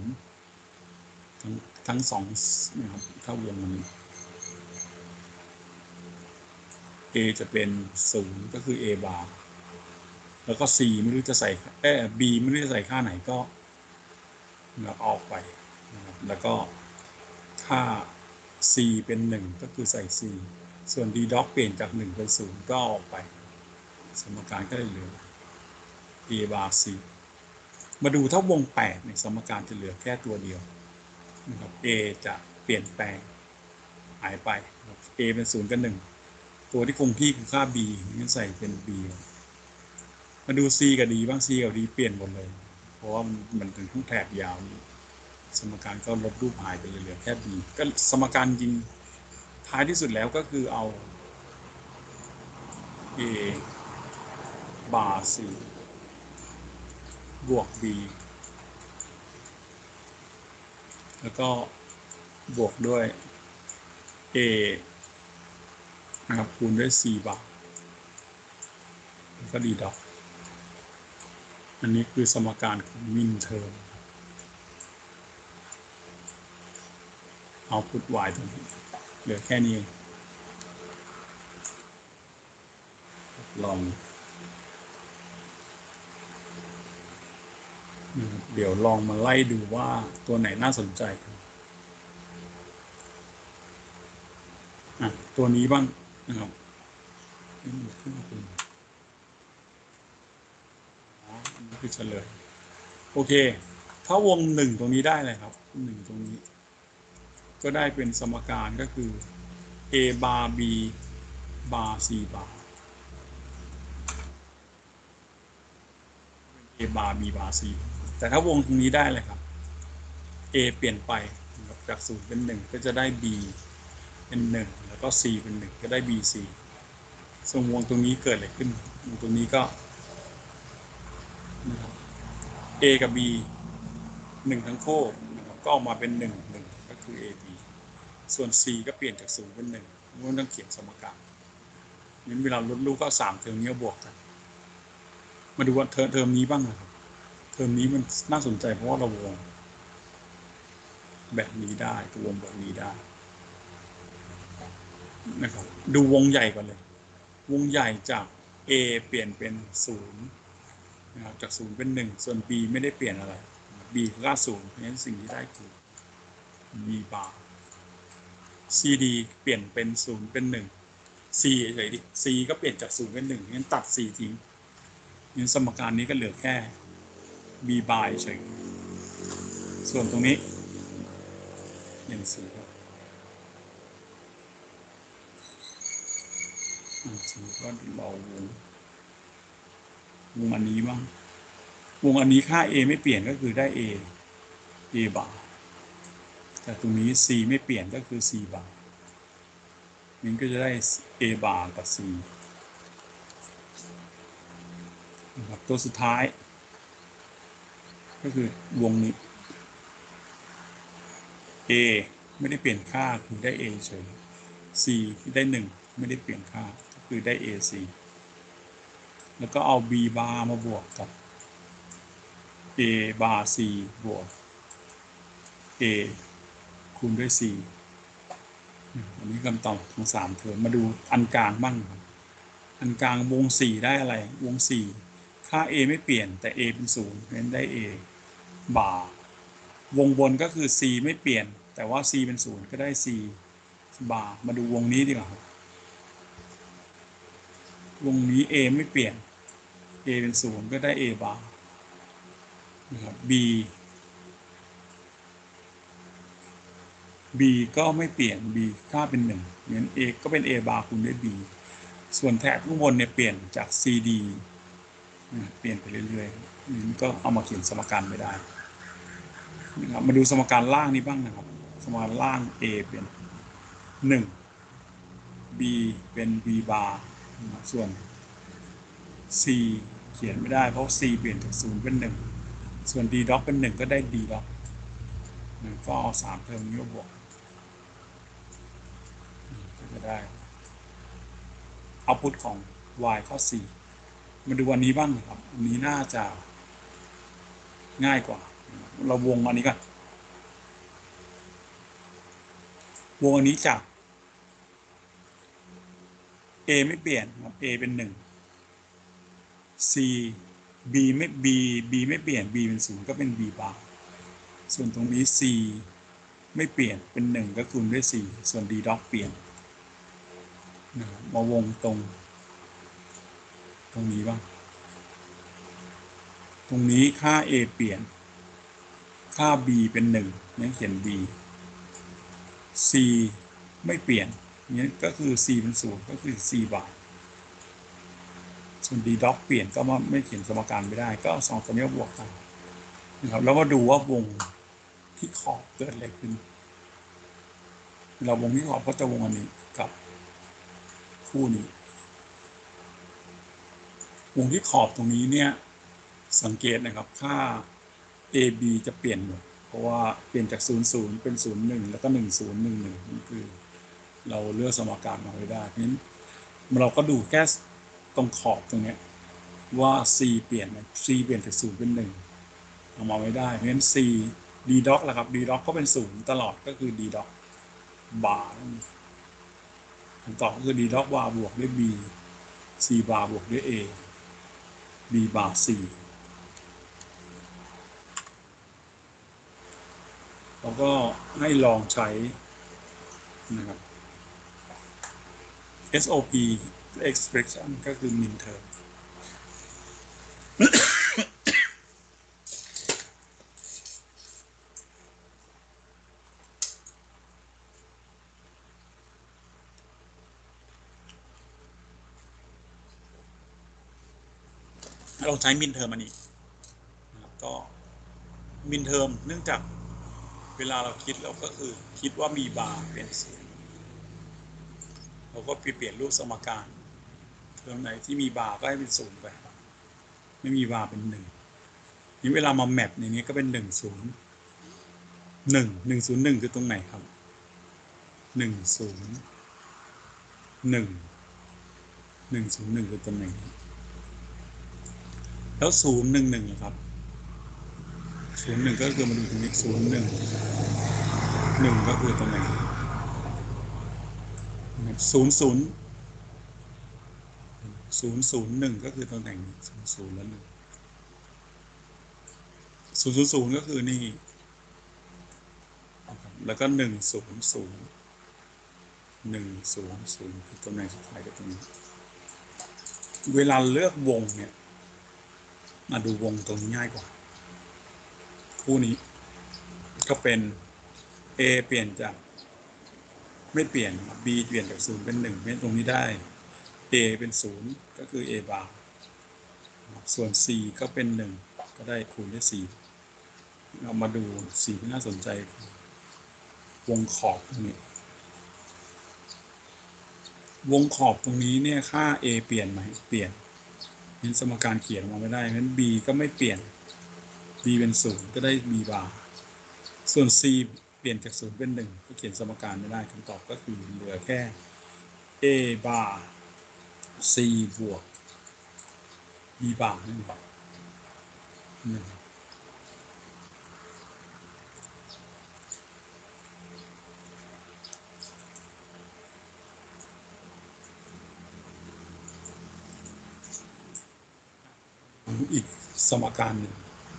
0ทั้ง2นะครับถ้าวงนี้ A จะเป็น0ก็คือ A bar แล้วก็ C ไม่รู้จะใส่B ไม่รู้จะใส่ค่าไหนก็นะครับออกไปนะครับแล้วก็ค่า C เป็น1ก็คือใส่ C ส่วน D doc เปลี่ยนจาก1เป็น0ก็ออกไปสมการก็เลยเหลือ A bar C มาดูถ้าวง8ในสมการจะเหลือแค่ตัวเดียวนะครับ A จะเปลี่ยนแปลงหายไป A เป็น0กับ1ตัวที่คงที่คือค่า B งั้นใส่เป็น B มาดู C กับ D บ้าง C กับ D เปลี่ยนหมดเลยเพราะว่ามันเป็นทั้งแถบยาวนี้สมการก็ลบรูปหายไปเหลือแค่ B ก็สมการจริงท้ายที่สุดแล้วก็คือเอา A bar C บวก B แล้วก็บวกด้วย A นะครับคูณด้วย C bar แล้วก็ D dot อันนี้คือสมการของมินเทอร์มเอาพุท y ตรงนี้เหลือแค่นี้ลองเดี๋ยวลองมาไล่ดูว่าตัวไหนน่าสนใจตัวนี้บ้างนะครับนี่คือเฉลยโอเคถ้าวง1ตรงนี้ได้เลยครับ1ตรงนี้ก็ได้เป็นสมการก็คือ A bar B bar C bar A bar B bar C แต่ถ้าวงตรงนี้ได้เลยครับ A เปลี่ยนไปจาก0เป็น1ก็จะได้ B เป็น1แล้วก็ C เป็น1ก็ได้ BC ส่วนวงตรงนี้เกิดอะไรขึ้นวงตรงนี้ก็นะครับ A กับ B 1ทั้งคู่นะครับก็ออกมาเป็น1 1ก็คือ AB ส่วน C ก็เปลี่ยนจาก0เป็น1มันต้องเขียนสมการงั้นเวลาลดลูกก็3เทอมนี้บวกกันมาดูว่าเทอมนี้บ้างนะครับเทอมนี้มันน่าสนใจเพราะว่าเราวงแบบนี้ได้วงแบบนี้ได้นะครับดูวงใหญ่ก่อนเลยวงใหญ่จาก A เปลี่ยนเป็น0นะครับจาก0เป็น1ส่วน B ไม่ได้เปลี่ยนอะไร B คือค่า0เพราะฉะนั้นสิ่งที่ได้คือ B bar CD เปลี่ยนเป็น0เป็น1 C เฉยๆดิ C ก็เปลี่ยนจาก0เป็น1งั้นตัด C ทิ้งงั้นสมการนี้ก็เหลือแค่ B bar เฉยส่วนตรงนี้อย่างสีครับสมมติว่าเราวงอันนี้บ้างวงอันนี้ค่า A ไม่เปลี่ยนก็คือได้ A bar แต่ตรงนี้ C ไม่เปลี่ยนก็คือ C bar มันก็จะได้ A bar กับ C นะครับตัวสุดท้ายก็คือวงนี้ A ไม่ได้เปลี่ยนค่าคือได้ A เฉย C ที่ได้1ไม่ได้เปลี่ยนค่าก็คือได้ AC แล้วก็เอา B bar มาบวกกับ A bar C บวก A คูณด้วย C อันนี้คำตอบของ3เทอมมาดูอันกลางบ้างครับอันกลางวง4ได้อะไรวง4ค่า A ไม่เปลี่ยนแต่ A เป็น0เพราะฉะนั้นได้ A bar วงบนก็คือ C ไม่เปลี่ยนแต่ว่า C เป็น0ก็ได้ C bar มาดูวงนี้ดีกว่าวงนี้ A ไม่เปลี่ยน A เป็น0ก็ได้ A bar นะครับ B ก็ไม่เปลี่ยน B ค่าเป็น1งั้น A ก็เป็น A bar คูณด้วย B ส่วนแถบข้างบนเนี่ยเปลี่ยนจาก CD เปลี่ยนไปเรื่อยๆนี่ก็เอามาเขียนสมการไม่ได้นะครับมาดูสมการล่างนี้บ้างนะครับสมการล่าง A เป็น1 B เป็น B bar ส่วน C เขียนไม่ได้เพราะ C เปลี่ยนจาก0เป็น1ส่วน D doc เป็น1ก็ได้ D doc ก็เอา3เทอมนี้บวกก็ได้เอาพุทของ y ข้อ4มาดูวันนี้บ้างนะครับอันนี้น่าจะง่ายกว่าเราวงอันนี้กันวงอันนี้จาก A ไม่เปลี่ยนครับ A เป็น1 C B ไม่ B ไม่เปลี่ยน B เป็น0ก็เป็น B บาร์ส่วนตรงนี้ C ไม่เปลี่ยนเป็น1ก็คูณด้วย4ส่วน D dog เปลี่ยนนะครับมาวงตรงนี้บ้างตรงนี้ค่า A เปลี่ยนค่า B เป็น1เนี่ยเขียน B C ไม่เปลี่ยนเนี่ยก็คือ C เป็น0ก็คือ C บาร์ส่วน D dog เปลี่ยนก็ไม่เขียนสมการไม่ได้ก็เอา2ตัวนี้บวกกันนะครับแล้วก็ดูว่าวงที่ขอบเกิดอะไรขึ้นเราวงที่ขอบก็จะวงอันนี้กับคู่นี้วงที่ขอบตรงนี้เนี่ยสังเกตนะครับค่า AB จะเปลี่ยนหมดเพราะว่าเปลี่ยนจาก00เป็น01แล้วก็1011นี่คือเราเลือกสมการมาไม่ได้เพราะฉะนั้นเราก็ดูแค่ตรงขอบตรงนี้ว่า C เปลี่ยน C เปลี่ยนจาก0เป็น1เอามาไม่ได้เพราะฉะนั้น C D dog ล่ะครับ D dog ก็เป็น0ตลอดก็คือ D dog บาร์คำตอบก็คือ D dog บาร์บวกด้วย B C บาร์บวกด้วย A B บาร์ C แล้วก็ให้ลองใช้นะครับ SOP expression ก็คือ min term เราใช้ min term อันนี้นะครับก็ min term เนื่องจากเวลาเราคิดเราก็คือคิดว่ามีบาร์เป็น0เราก็เปลี่ยนรูปสมการเทอมไหนที่มีบาร์ก็ให้เป็น0ไปไม่มีบาร์เป็น1นี้เวลามาแมปในนี้ก็เป็น101คือตรงไหนครับ101คือตรงไหนแล้ว011ครับ01ก็คือมาดูตรงนี้01ก็คือตรงไหน001ก็คือตำแหน่ง00แล้ว1 000ก็คือนี่แล้วก็100คือตำแหน่งสุดท้ายก็ตรงนี้เวลาเลือกวงเนี่ยมาดูวงตรงนี้ง่ายกว่าคู่นี้ก็เป็น A เปลี่ยนจากไม่เปลี่ยน B เปลี่ยนจาก0เป็น1เนี่ยตรงนี้ได้ A เป็น0ก็คือ A บาร์ส่วน C ก็เป็น1ก็ได้คูณด้วย4เรามาดูสีที่น่าสนใจวงขอบตรงนี้วงขอบตรงนี้เนี่ยค่า A เปลี่ยนไหมเปลี่ยนงั้นสมการเขียนออกมาไม่ได้งั้น B ก็ไม่เปลี่ยน B เป็น0ก็ได้ B บาร์ส่วน C เปลี่ยนจาก0เป็น1ก็เขียนสมการไม่ได้คำตอบก็คือเหลือแค่ A บาร์ C บวก B บาร์นั่นเองอีกสมการหนึ่ง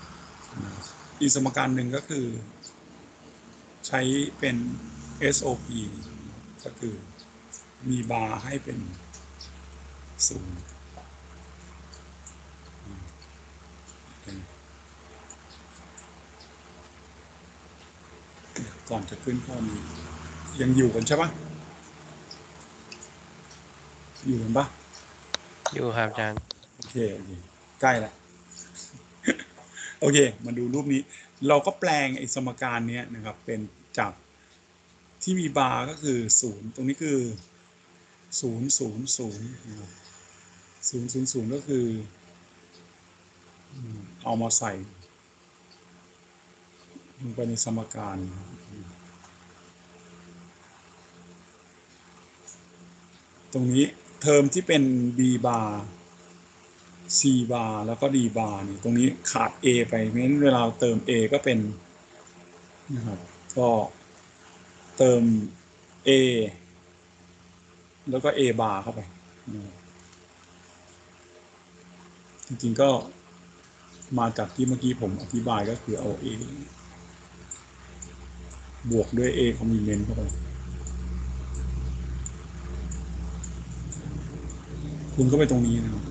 ก็คือใช้เป็น SOP ก็คือมีบาร์ให้เป็น0ก่อนจะขึ้นข้อนี้ยังอยู่กันใช่ปะอยู่กันปะอยู่ครับอาจารย์โอเคใกล้แล้วโอเคมาดูรูปนี้เราก็แปลงไอ้สมการนี้นะครับเป็นจากที่มีบาร์ก็คือ0ตรงนี้คือ000นะครับ000ก็คือเอามาใส่ลงไปในสมการตรงนี้เทอมที่เป็น b บาร์ c บาร์แล้วก็ d บาร์นี่ตรงนี้ขาด a ไปเพราะฉะนั้นเวลาเติม a ก็เป็นนะครับก็เติม a แล้วก็ a บาร์เข้าไปจริงๆก็มาจากที่เมื่อกี้ผมอธิบายก็คือเอา A บวกด้วย A คอมพลีเมนต์เข้าไปคุณก็ไปตรงนี้นะครับ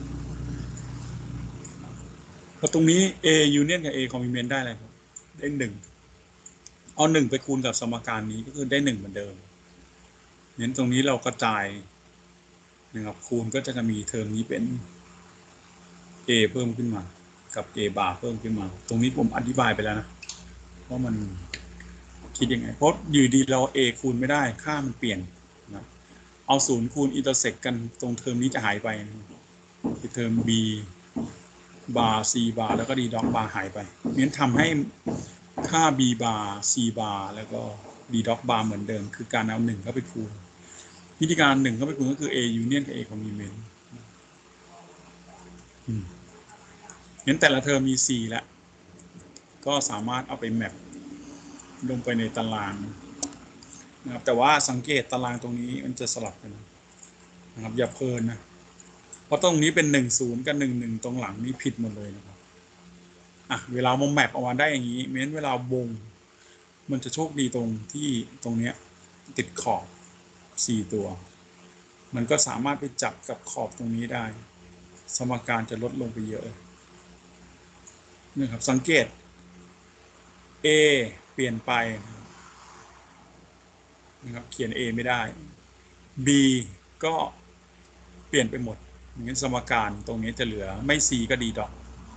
พอตรงนี้ A union กับ A คอมพลีเมนต์ได้อะไรครับได้1เอา1ไปคูณกับสมการนี้ก็คือได้1เหมือนเดิมเน้นตรงนี้เรากระจายนะครับคูณก็จะมีเทอมนี้เป็น A เพิ่มขึ้นมากับ A บาร์เพิ่มขึ้นมาตรงนี้ผมอธิบายไปแล้วนะว่ามันคิดยังไงเพราะอยู่ดีเรา A คูณไม่ได้ค่ามันเปลี่ยนนะเอา0คูณอินเตอร์เซกกันตรงเทอมนี้จะหายไปคือเทอม B บาร์ C บาร์แล้วก็ D ด็อกบาร์หายไปงั้นทำให้ค่า B บาร์ C บาร์แล้วก็ D ด็อกบาร์เหมือนเดิมคือการเอา1เข้าไปคูณวิธีการ1เข้าไปคูณก็คือ A union กับ A complement งั้นแต่ละเทอมมี C แล้วก็สามารถเอาไปแมปลงไปในตารางนะครับแต่ว่าสังเกตตารางตรงนี้มันจะสลับกันนะครับอย่าเพลินนะเพราะตรงนี้เป็น10กับ11ตรงหลังนี้ผิดหมดเลยนะครับเวลามองแมปออกมาได้อย่างนี้เวลาวงมันจะโชคดีตรงที่ตรงนี้ติดขอบ4ตัวมันก็สามารถไปจับกับขอบตรงนี้ได้สมการจะลดลงไปเยอะนะครับสังเกต A เปลี่ยนไปนะครับเขียน A ไม่ได้ B ก็เปลี่ยนไปหมดงั้นสมการตรงนี้จะเหลือไม่ C ก็ D ดอก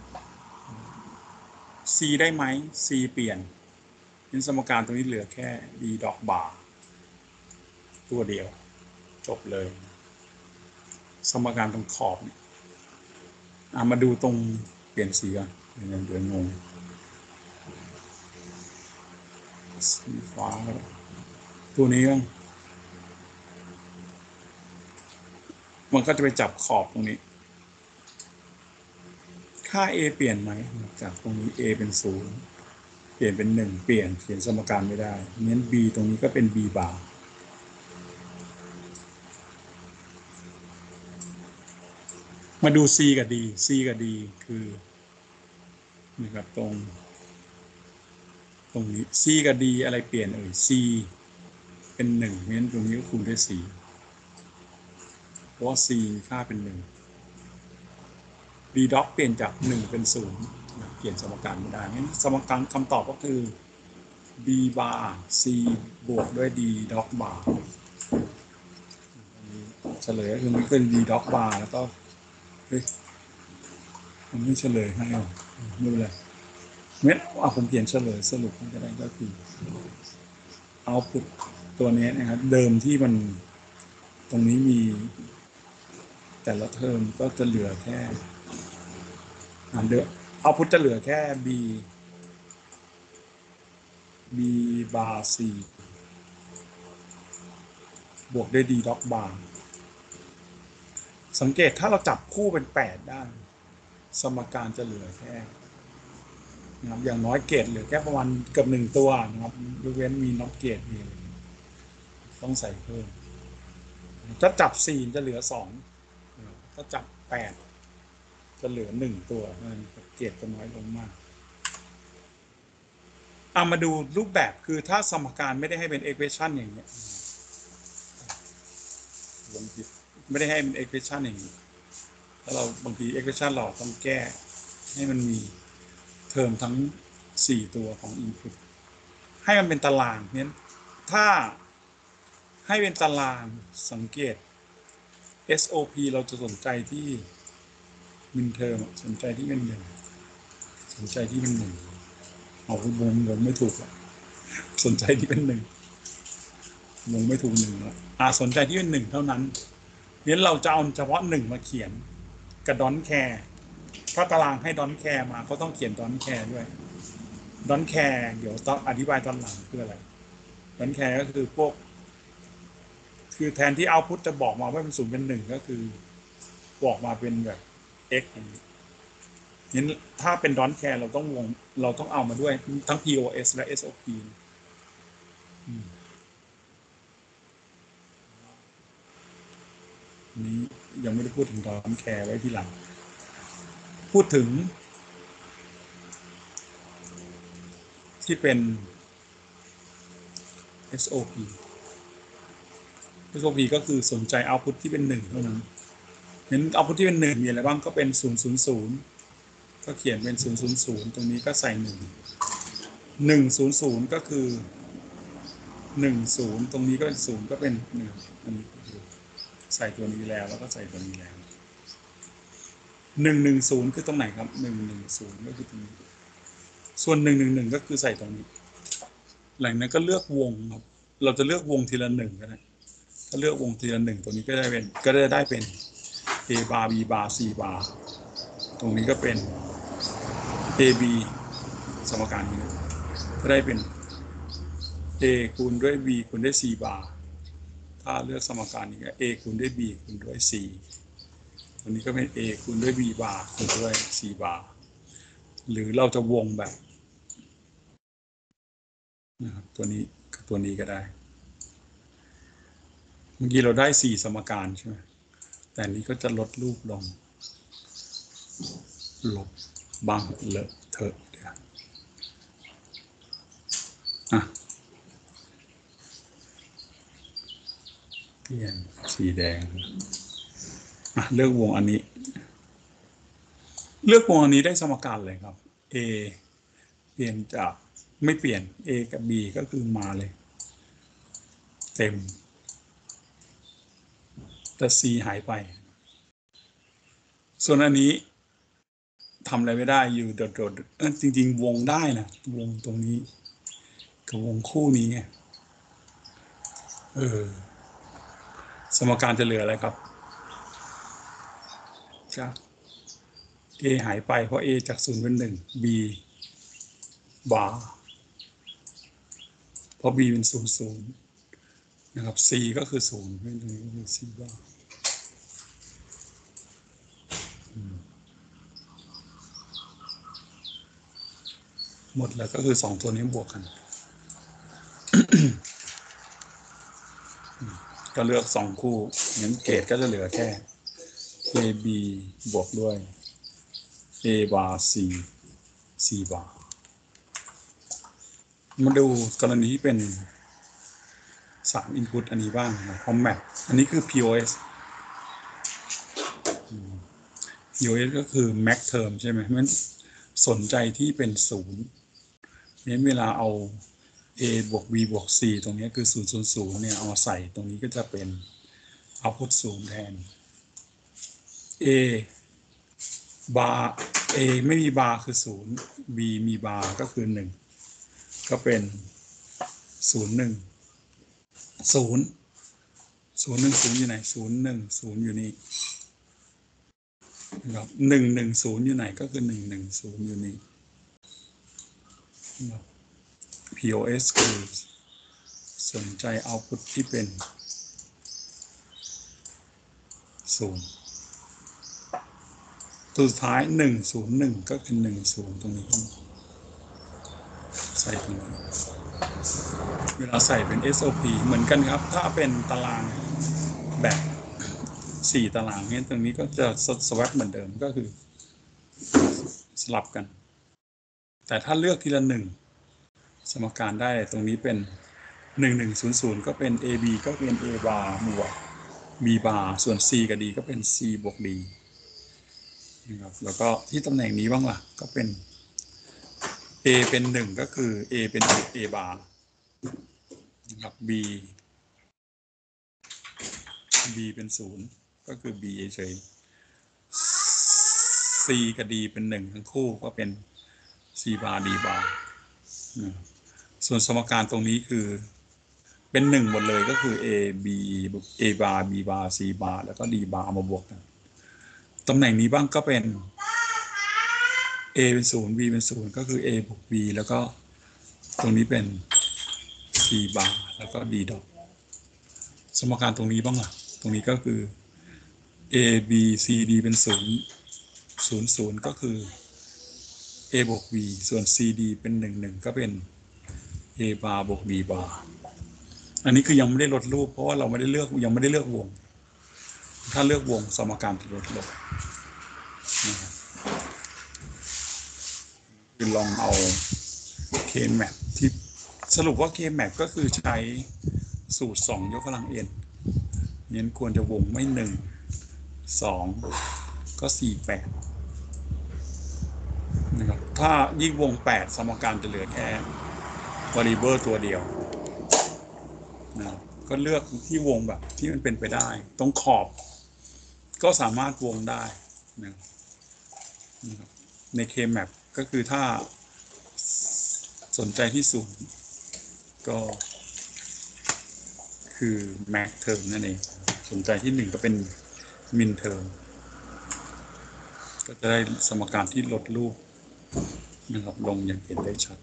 C ได้ไหม C เปลี่ยนงั้นสมการตรงนี้เหลือแค่ D ดอกบาร์ตัวเดียวจบเลยสมการตรงขอบเนี่ยมาดูตรงเปลี่ยนสีก่อนเดี๋ยวงงสีฟ้าตัวนี้มันก็จะไปจับขอบตรงนี้ค่า A เปลี่ยนไหมจากตรงนี้ A เป็น0เปลี่ยนเป็น1เปลี่ยนเขียนสมการไม่ได้งั้น B ตรงนี้ก็เป็น B บาร์มาดู C กับ D C กับ D คือนะครับตรงนี้ C กับ D อะไรเปลี่ยนC เป็น1งั้นตรงนี้ก็คูณด้วย4เพราะว่า C ค่าเป็น1 D ด็อกเปลี่ยนจาก1เป็น0เปลี่ยนสมการไม่ได้งั้นสมการคำตอบก็คือ B บาร์ C บวกด้วย D ด็อกบาร์เฉลยก็คือมันเป็น D ด็อกบาร์แล้วก็มันไม่เฉลยให้ไม่เป็นไรผมเขียนเฉลยสรุปก็ได้ก็คือเอาพุทตัวนี้นะครับเดิมที่มันตรงนี้มีแต่ละเทอมก็จะเหลือแค่เอาพุทจะเหลือแค่ B บาร์ C บวกด้วย D ด็อกบาร์สังเกตถ้าเราจับคู่เป็น8ได้สมการจะเหลือแค่นะครับอย่างน้อยเกรดเหลือแค่ประมาณเกือบ1ตัวนะครับยกเว้นมีน็อตเกรดมีต้องใส่เพิ่มถ้าจับ4จะเหลือ2ถ้าจับ8จะเหลือ1ตัวเกรดจะน้อยลงมากมาดูรูปแบบคือถ้าสมการไม่ได้ให้เป็น equation อย่างเงี้ยไม่ได้ให้เป็น equation อย่างนี้แล้วเราบางที equation เราต้องแก้ให้มันมีเทอมทั้ง4ตัวของ input ให้มันเป็นตารางเนี่ยถ้าให้เป็นตารางสังเกต SOP เราจะสนใจที่มินเทอมสนใจที่เป็น1สนใจที่เป็น1เอาวงไม่ถูกสนใจที่เป็น1วงไม่ถูก1สนใจที่เป็น1เท่านั้นเนี่ยเราจะเอาเฉพาะ1มาเขียนกับดอนแคร์ถ้าตารางให้ดอนแคร์มาก็ต้องเขียนดอนแคร์ด้วยดอนแคร์เดี๋ยวต้องอธิบายตอนหลังคืออะไรดอนแคร์ก็คือพวกคือแทนที่เอาพุทจะบอกมาว่าเป็น0เป็น1ก็คือบอกมาเป็นแบบ x อย่างนี้งั้นถ้าเป็นดอนแคร์เราต้องเอามาด้วยทั้ง POS และ SOP อนี้ยังไม่ได้พูดถึงดอมแคร์ไว้ที่หลังพูดถึงที่เป็น SOP SOP ก็คือสนใจ output ที่เป็น1เท่านั้นงั้น output ที่เป็น1มีอะไรบ้างก็เป็น000ก็เขียนเป็น000ตรงนี้ก็ใส่100ก็คือ10ตรงนี้ก็เป็น0ก็เป็น1อันนี้ใส่ตัวนี้แล้วก็ใส่ตัวนี้แล้ว110คือตรงไหนครับ110ก็คือตรงนี้ส่วน111ก็คือใส่ตรงนี้หลังนั้นก็เลือกวงครับเราจะเลือกวงทีละ1ก็ได้ถ้าเลือกวงทีละ1ตัวนี้ก็ได้เป็น A bar B bar C bar ตรงนี้ก็เป็น AB สมการนี้ก็ได้เป็น A คูณด้วย B คูณด้วย C bar ถ้าเลือกสมการนี้ก็ A คูณด้วย B คูณด้วย C ตัวนี้ก็เป็น A คูณด้วย B bar คูณด้วย C bar หรือเราจะวงแบบนะครับตัวนี้กับตัวนี้ก็ได้เมื่อกี้เราได้4สมการใช่ไหมแต่นี้ก็จะลดรูปลงลบบ้างเลอะเทอะเดี๋ยวเปลี่ยนสีแดงเลือกวงอันนี้เลือกวงอันนี้ได้สมการเลยครับ A เปลี่ยนจากไม่เปลี่ยน A กับ B ก็คือมาเลยเต็มแต่ C หายไปส่วนอันนี้ทำอะไรไม่ได้อยู่โดดๆจริงๆวงได้นะวงตรงนี้กับวงคู่นี้ไงสมการจะเหลืออะไรครับจาก A หายไปเพราะ A จาก0เป็น1 B บาร์เพราะ B เป็น00นะครับ C ก็คือ0เป็นตรงนี้ก็คือ C บาร์หมดแล้วก็คือ2ตัวนี้บวกกันก็เลือก2คู่งั้นเกรดก็จะเหลือแค่ AB บวกด้วย A bar C C bar มาดูกรณีที่เป็น3 input อันนี้บ้างนะ format อันนี้คือ POS POS ก็คือ max term ใช่ไหมมันสนใจที่เป็น0เนี่ยเวลาเอา A บวก B บวก C ตรงนี้คือ000เนี่ยเอามาใส่ตรงนี้ก็จะเป็น output 0แทน A บาร์ A ไม่มีบาร์คือ0 B มีบาร์ก็คือ1ก็เป็น01 0 อยู่ไหน010อยู่นี่นะครับ110อยู่ไหนก็คือ110อยู่นี่ POS คือสนใจ output ที่เป็น0ตัวสุดท้าย101ก็คือ10ตรงนี้ใส่ตรงนี้เวลาใส่เป็น SOP เหมือนกันครับถ้าเป็นตารางแบบ4ตารางเนี่ยตรงนี้ก็จะสวัสดเหมือนเดิมก็คือสลับกันแต่ถ้าเลือกทีละ1สมการได้ตรงนี้เป็น1100ก็เป็น AB ก็เป็น A bar บวก B bar ส่วน C กับ D ก็เป็น C บวก D นะครับแล้วก็ที่ตำแหน่งนี้บ้างล่ะก็เป็น A เป็น1ก็คือ A เป็น A bar นะครับ B เป็น0ก็คือ B เฉย C กับ D เป็น1ทั้งคู่ก็เป็น C bar D bar ส่วนสมการตรงนี้คือเป็น1หมดเลยก็คือ A B A bar B bar C bar แล้วก็ D bar มาบวกกันตำแหน่งนี้บ้างก็เป็น A เป็น0 B เป็น0ก็คือ A บวก B แล้วก็ตรงนี้เป็น C bar แล้วก็ D dot สมการตรงนี้บ้างล่ะตรงนี้ก็คือ A B C D เป็น0 ก็คือ A บวก B ส่วน C D เป็น1ก็เป็น A bar บวก B bar อันนี้คือยังไม่ได้ลดรูปเพราะว่าเราไม่ได้เลือกยังไม่ได้เลือกวงถ้าเลือกวงสมการจะลดลงนะครับคือลองเอา K-map ที่สรุปว่า K-map ก็คือใช้สูตร2 ยกกำลัง n นั้นควรจะวงไม่1 2ก็4 8นะครับถ้ายิ่งวง8สมการจะเหลือแค่ variable ตัวเดียวนะก็เลือกที่วงแบบที่มันเป็นไปได้ตรงขอบก็สามารถวงได้นะครับใน K-map ก็คือถ้าสนใจที่ศูนย์ก็คือ max term นั่นเองสนใจที่1ก็เป็น min term ก็จะได้สมการที่ลดรูปนะครับลงอย่างเห็นได้ชัด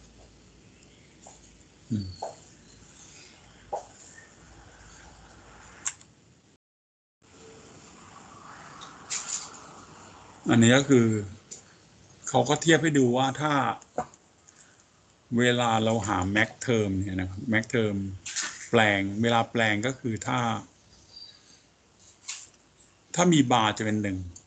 อันนี้ก็คือเขาก็เทียบให้ดูว่าถ้าเวลาเราหา max term เนี่ยนะครับ max term แปลงเวลาแปลงก็คือถ้ามีบาร์จะเป็น1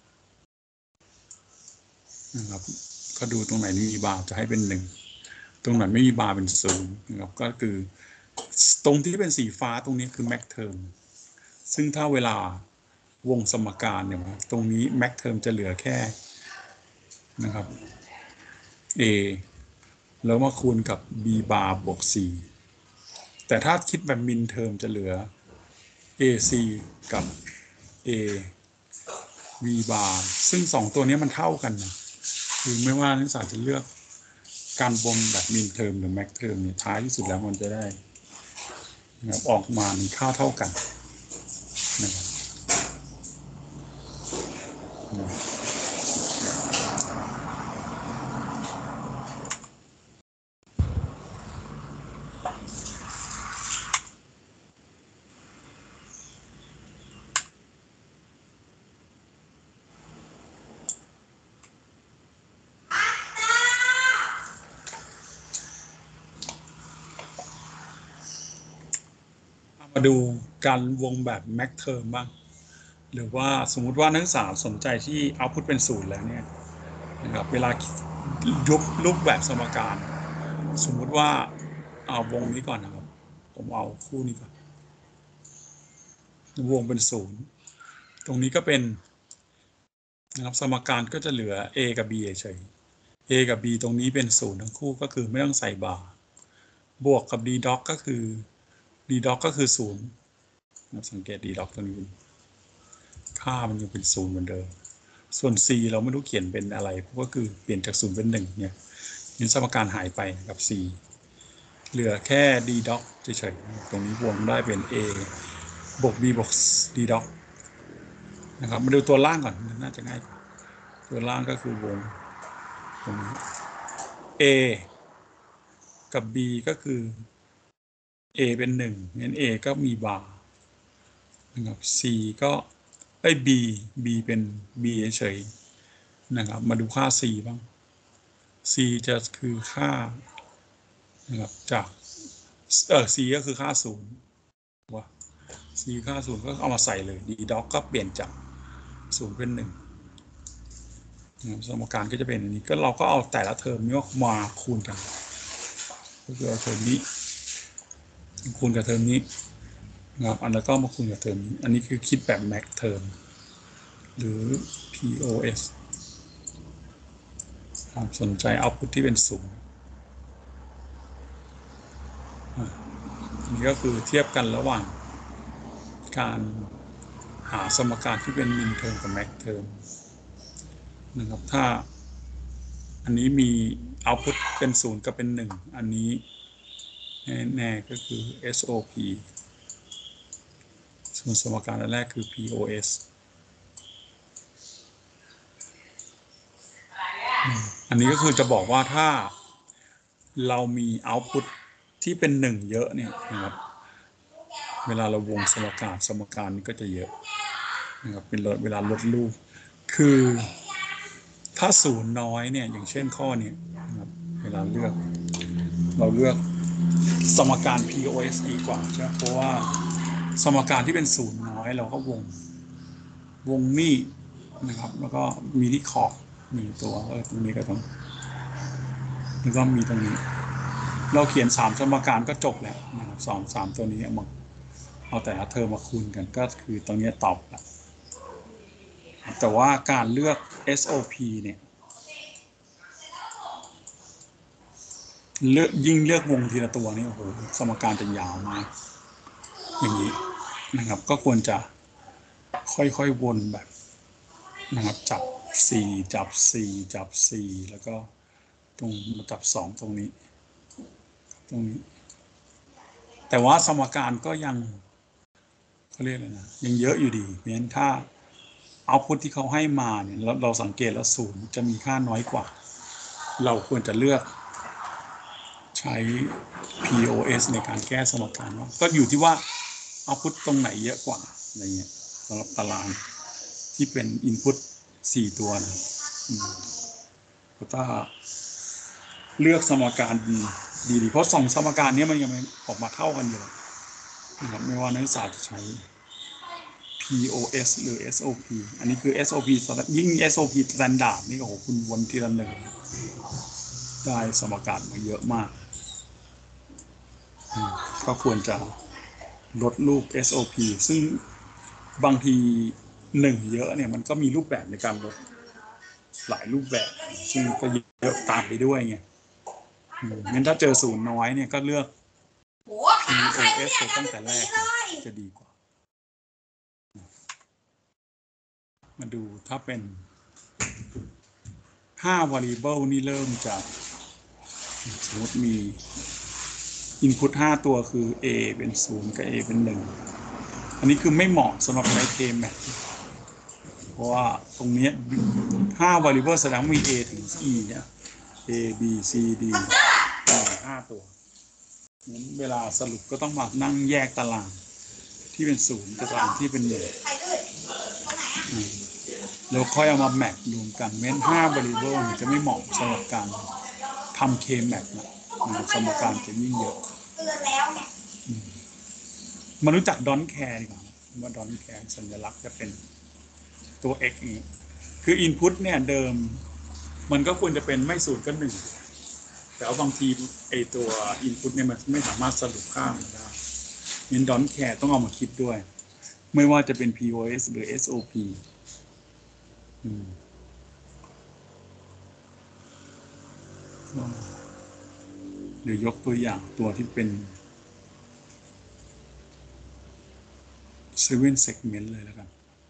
นะครับก็ดูตรงไหนมีบาร์จะให้เป็น1ตรงไหนไม่มีบาร์เป็น0นะครับก็คือตรงที่เป็นสีฟ้าตรงนี้คือ max term ซึ่งถ้าเวลาวงสมการเนี่ยตรงนี้ max term จะเหลือแค่นะครับ a แล้วมาคูณกับ b bar บวก c แต่ถ้าคิดแบบ min term จะเหลือ ac กับ a v bar ซึ่ง2ตัวนี้มันเท่ากันนะคือไม่ว่านักศึกษาจะเลือกการวงแบบ min term หรือ max term เนี่ยท้ายที่สุดแล้วมันจะได้นะครับออกมามีค่าเท่ากันนะครับมาดูการวงแบบ max term บ้างหรือว่าสมมุติว่านักศึกษาสนใจที่ output เป็น0แล้วเนี่ยนะครับเวลายกรูปแบบสมการสมมุติว่าเอาวงนี้ก่อนนะครับผมเอาคู่นี้ก่อนวงเป็น0ตรงนี้ก็เป็นนะครับสมการก็จะเหลือ a กับ b เฉย a กับ b ตรงนี้เป็น0ทั้งคู่ก็คือไม่ต้องใส่บาร์บวกกับ d doc ก็คือ d doc ก็คือ0สังเกต d doc ตรงนี้ค่ามันยังเป็น0เหมือนเดิมส่วน c เราไม่รู้เขียนเป็นอะไรก็คือเปลี่ยนจาก0เป็น1เนี่ยนี่สมการหายไปกับ c เหลือแค่ d doc เฉยๆตรงนี้วงได้เป็น a บวก b บวก d doc นะครับมาดูตัวล่างก่อนน่าจะง่ายกว่าตัวล่างก็คือวงตรงนี้ a กับ b ก็คือ a เป็น1งั้น a ก็มีบาร์นะครับ c ก็b เป็น b เฉยๆนะครับมาดูค่า c บ้าง c จะคือค่านะครับจาก c ก็คือค่า0ว่า c ค่า0ก็เอามาใส่เลย d doc ก็เปลี่ยนจาก0เป็น1สมการก็จะเป็นอย่างนี้ก็เราก็เอาแต่ละเทอมนี้มาคูณกันก็คือเอาเทอมนี้คูณกับเทอมนี้นะครับอันแล้วก็มาคูณกับเทอมนี้อันนี้คือคิดแบบ max term หรือ POS สนใจ output ที่เป็น0นี่ก็คือเทียบกันระหว่างการหาสมการที่เป็น min term กับ max term นะครับถ้าอันนี้มี output เป็น0กับเป็น1อันนี้แน่ๆก็คือ SOP ส่วนสมการอันแรกคือ POS อันนี้ก็คือจะบอกว่าถ้าเรามี output ที่เป็น1เยอะเนี่ยนะครับเวลาเราวงสมการนี้ก็จะเยอะนะครับเป็นเวลาลดรูปคือถ้า0น้อยเนี่ยอย่างเช่นข้อนี้นะครับเวลาเราเลือกสมการ POS ดีกว่าใช่ไหมเพราะว่าสมการที่เป็น0น้อยเราก็วงวงนี้นะครับ แล้วก็มีที่ขอบ1ตัวตรงนี้ก็ต้องแล้วก็มีตรงนี้ เราเขียน3สมการก็จบแล้วนะครับ3ตัวนี้เอาแต่ละเทอมมาคูณกันก็คือตรงนี้ตอบแล้วแต่ว่าการเลือก SOP เนี่ยยิ่งเลือกวงทีละตัวนี่โอ้โหสมการจะยาวมากอย่างนี้นะครับก็ควรจะค่อยๆวนแบบนะครับจับ4จับ4จับ4แล้วก็ตรงมาจับ2ตรงนี้แต่ว่าสมการก็ยังเขาเรียกอะไรนะยังเยอะอยู่ดีเพราะฉะนั้นถ้าเอาพุทที่เขาให้มาเนี่ยเราสังเกตแล้ว0จะมีค่าน้อยกว่าเราควรจะเลือกใช้ POS ในการแก้สมการว่าก็อยู่ที่ว่าเอาพุทตรงไหนเยอะกว่าอะไรเงี้ยสำหรับตารางที่เป็น input 4 ตัวนะถ้าเลือกสมการดีเพราะ2สมการนี้มันยังไม่ออกมาเท่ากันอยู่นะครับไม่ว่านักศึกษาจะใช้ POS หรือ SOP อันนี้คือ SOP ยิ่ง SOP standard นี่โอ้โหคุณวนทีละหนึ่งได้สมการมาเยอะมากก็ควรจะลดรูป SOP ซึ่งบางที1เยอะเนี่ยมันก็มีรูปแบบในการลดหลายรูปแบบซึ่งก็เยอะตามไปด้วยไงงั้นถ้าเจอ0น้อยเนี่ยก็เลือก POS ตั้งแต่แรกจะดีกว่ามาดูถ้าเป็น5 variable นี่เริ่มจากสมมติมี input 5 ตัวคือ a เป็น0กับ a เป็น1อันนี้คือไม่เหมาะสำหรับใช้ K-Math เพราะว่าตรงนี้5 variable แสดงว่ามี a ถึง e เนี่ย a b c d 5 ตัวงั้นเวลาสรุปก็ต้องมานั่งแยกตารางที่เป็น0กับตารางที่เป็น1แล้วค่อยเอามาแมทรวมกันเม้น5 variable จะไม่เหมาะสำหรับการทำ K-Math นะสมการจะยิ่งเยอะมารู้จัก don't care ดีกว่าว่า don't care สัญลักษณ์จะเป็นตัว x นี้คือ input เนี่ยเดิมมันก็ควรจะเป็นไม่0ก็1แต่ว่าบางทีไอตัว input เนี่ยมันไม่สามารถสรุปค่ามันได้งั้น don't care ต้องเอามาคิดด้วยไม่ว่าจะเป็น POS หรือ SOPหรือยกตัวอย่างตัวที่เป็น 7 segment เลยแล้วกัน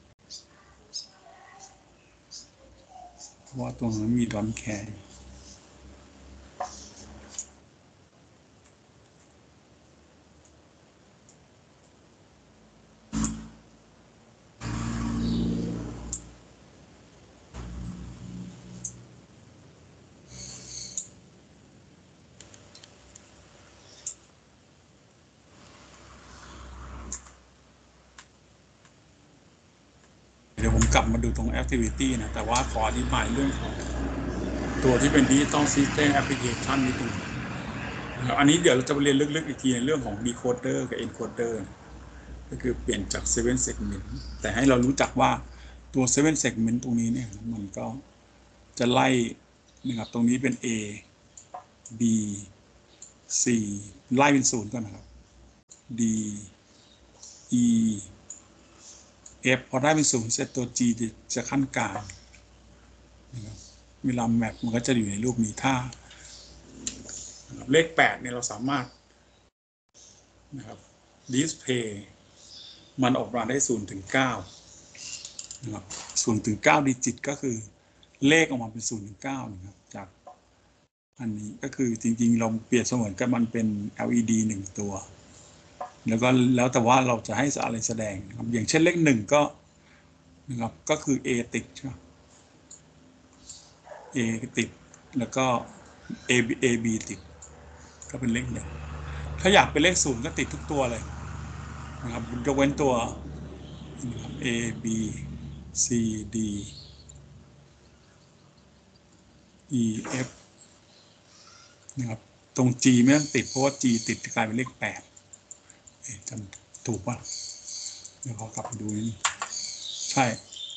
เพราะว่าตัวนั้นมี don't care เดี๋ยวผมกลับมาดูตรง activity นะแต่ว่าขออธิบายเรื่องของตัวที่เป็น digital system application นิดนึงอันนี้เดี๋ยวเราจะเรียนลึกๆอีกทีในเรื่องของ decoder กับ encoder ก็คือเปลี่ยนจาก7 segment แต่ให้เรารู้จักว่าตัว 7 segment ตรงนี้เนี่ยมันก็จะไล่นะครับตรงนี้เป็น A B C ไล่เป็น0ก่อนนะครับ D E F พอได้เป็น0เสร็จตัว G จะขั้นกลางนะครับเวลาแมปมันก็จะอยู่ในรูปนี้ถ้าเลข8เนี่ยเราสามารถนะครับ display มันออกมาได้0 ถึง 9นะครับ0 ถึง 9 ดิจิตก็คือเลขออกมาเป็น0 ถึง 9นะครับจากอันนี้ก็คือจริงๆเราเปรียบเสมือนกับมันเป็น LED 1 ตัวแล้วแต่ว่าเราจะให้อะไรแสดงนะครับอย่างเช่นเลข1ก็นะครับก็คือ A ติดใช่ไหม A ติดแล้วก็ AB ติดก็เป็นเลข1ถ้าอยากเป็นเลข0ก็ติดทุกตัวเลยนะครับยกเว้นตัว A B C D E F นะครับตรง G ไม่ต้องติดเพราะว่า G ติดจะกลายเป็นเลข8จำถูกป่ะเดี๋ยวขอกลับมาดูนี่ใช่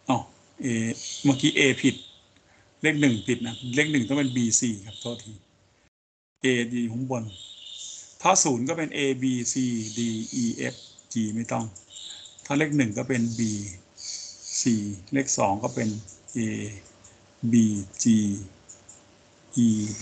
อ๋อ A เมื่อกี้ A ผิดเลข1ผิดนะเลข1ต้องเป็น B4 ครับโทษที A ดีข้างบนถ้า0ก็เป็น A B C D E F G ไม่ต้องถ้าเลข1ก็เป็น B C เลข2ก็เป็น A B G E D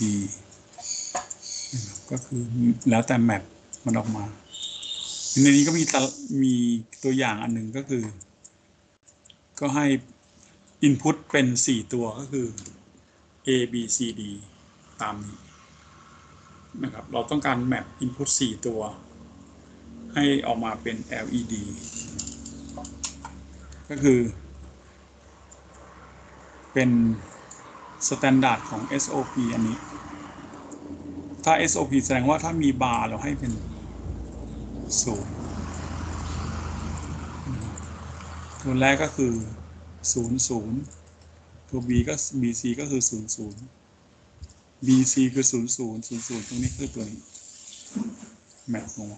ก็คือแล้วแต่แมปมันออกมาในนี้ก็มีตัวอย่างอันหนึ่งก็คือก็ให้ input เป็น4ตัวก็คือ A B C D ตามนี้นะครับเราต้องการแมป input 4ตัวให้ออกมาเป็น LED ก็คือเป็น standard ของ SOP อันนี้ถ้า SOP แสดงว่าถ้ามีบาร์เราให้เป็น0ตัวแรกก็คือ00ตัว B ก็ BC ก็คือ00 BC คือ00ตรงนี้คือตัวนี้แมปลง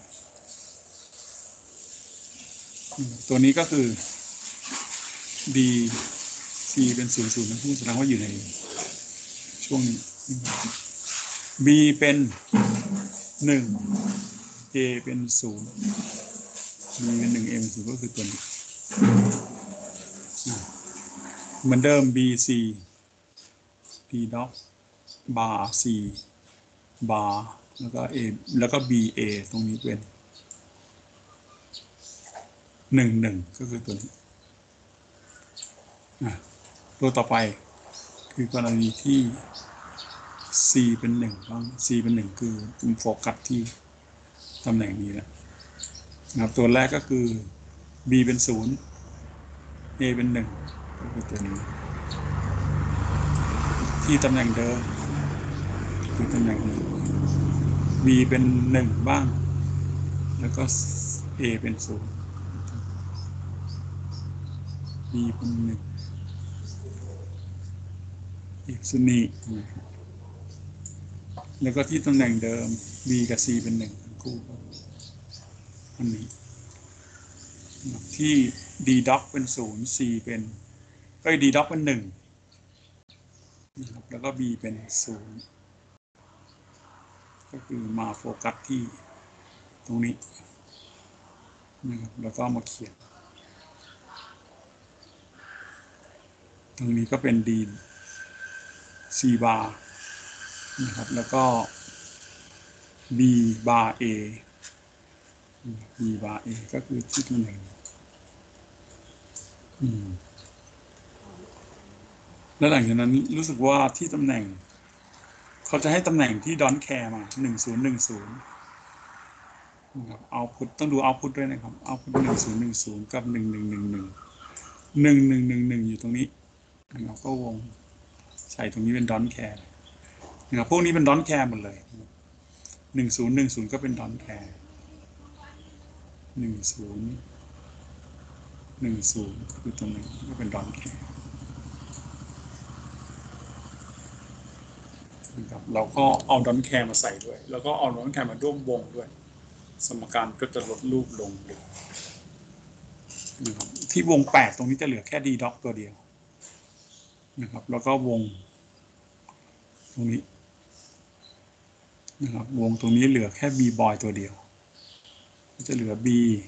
ตัวนี้ก็คือ BC เป็น00ทั้งคู่แสดงว่าอยู่ในช่วงนี้ B เป็น1 A เป็น0 B เป็น1 A เป็น0ก็คือตัวนี้เหมือนเดิม BC D dot bar C bar แล้วก็ A แล้วก็ BA ตรงนี้เป็น11ก็คือตัวนี้ตัวต่อไปคือกรณีที่ C เป็น1บ้าง C เป็น1คือโฟกัสที่ตำแหน่งนี้แหละนะครับตัวแรกก็คือ B เป็น0 A เป็น1ก็คือตัวนี้ที่ตำแหน่งเดิมคือตำแหน่งนี้ B เป็น1บ้างแล้วก็ A เป็น0 B เป็น1อีกสุนีแล้วก็ที่ตำแหน่งเดิม B กับ C เป็น1ทั้งคู่อันนี้ที่ D doc เป็น0 C เป็นD doc เป็น1แล้วก็ B เป็น0ก็คือมาโฟกัสที่ตรงนี้นะครับแล้วก็มาเขียนตรงนี้ก็เป็น D C bar นะครับแล้วก็ B bar A B bar A ก็คือที่ตำแหน่งแล้วหลังจากนั้นรู้สึกว่าที่ตำแหน่งเขาจะให้ตำแหน่งที่ดอนแคร์มา1010นะครับเอาพุทต้องดูเอาพุทด้วยนะครับเอาพุท1010กับ1111อยู่ตรงนี้นะครับก็วงใส่ตรงนี้เป็นดอนแคร์นะครับพวกนี้เป็นดอนแคร์หมดเลย1010ก็เป็นดอนแคร์1010คือตรงนี้ก็เป็นดอนแคร์นะครับเราก็เอาดอนแคร์มาใส่ด้วยแล้วก็เอาดอนแคร์มาร่วมวงด้วยสมการก็จะลดรูปลงนะครับที่วง8ตรงนี้จะเหลือแค่ D doc ตัวเดียวนะครับแล้วก็วงตรงนี้นะครับวงตรงนี้เหลือแค่ B boy ตัวเดียวก็จะเหลือ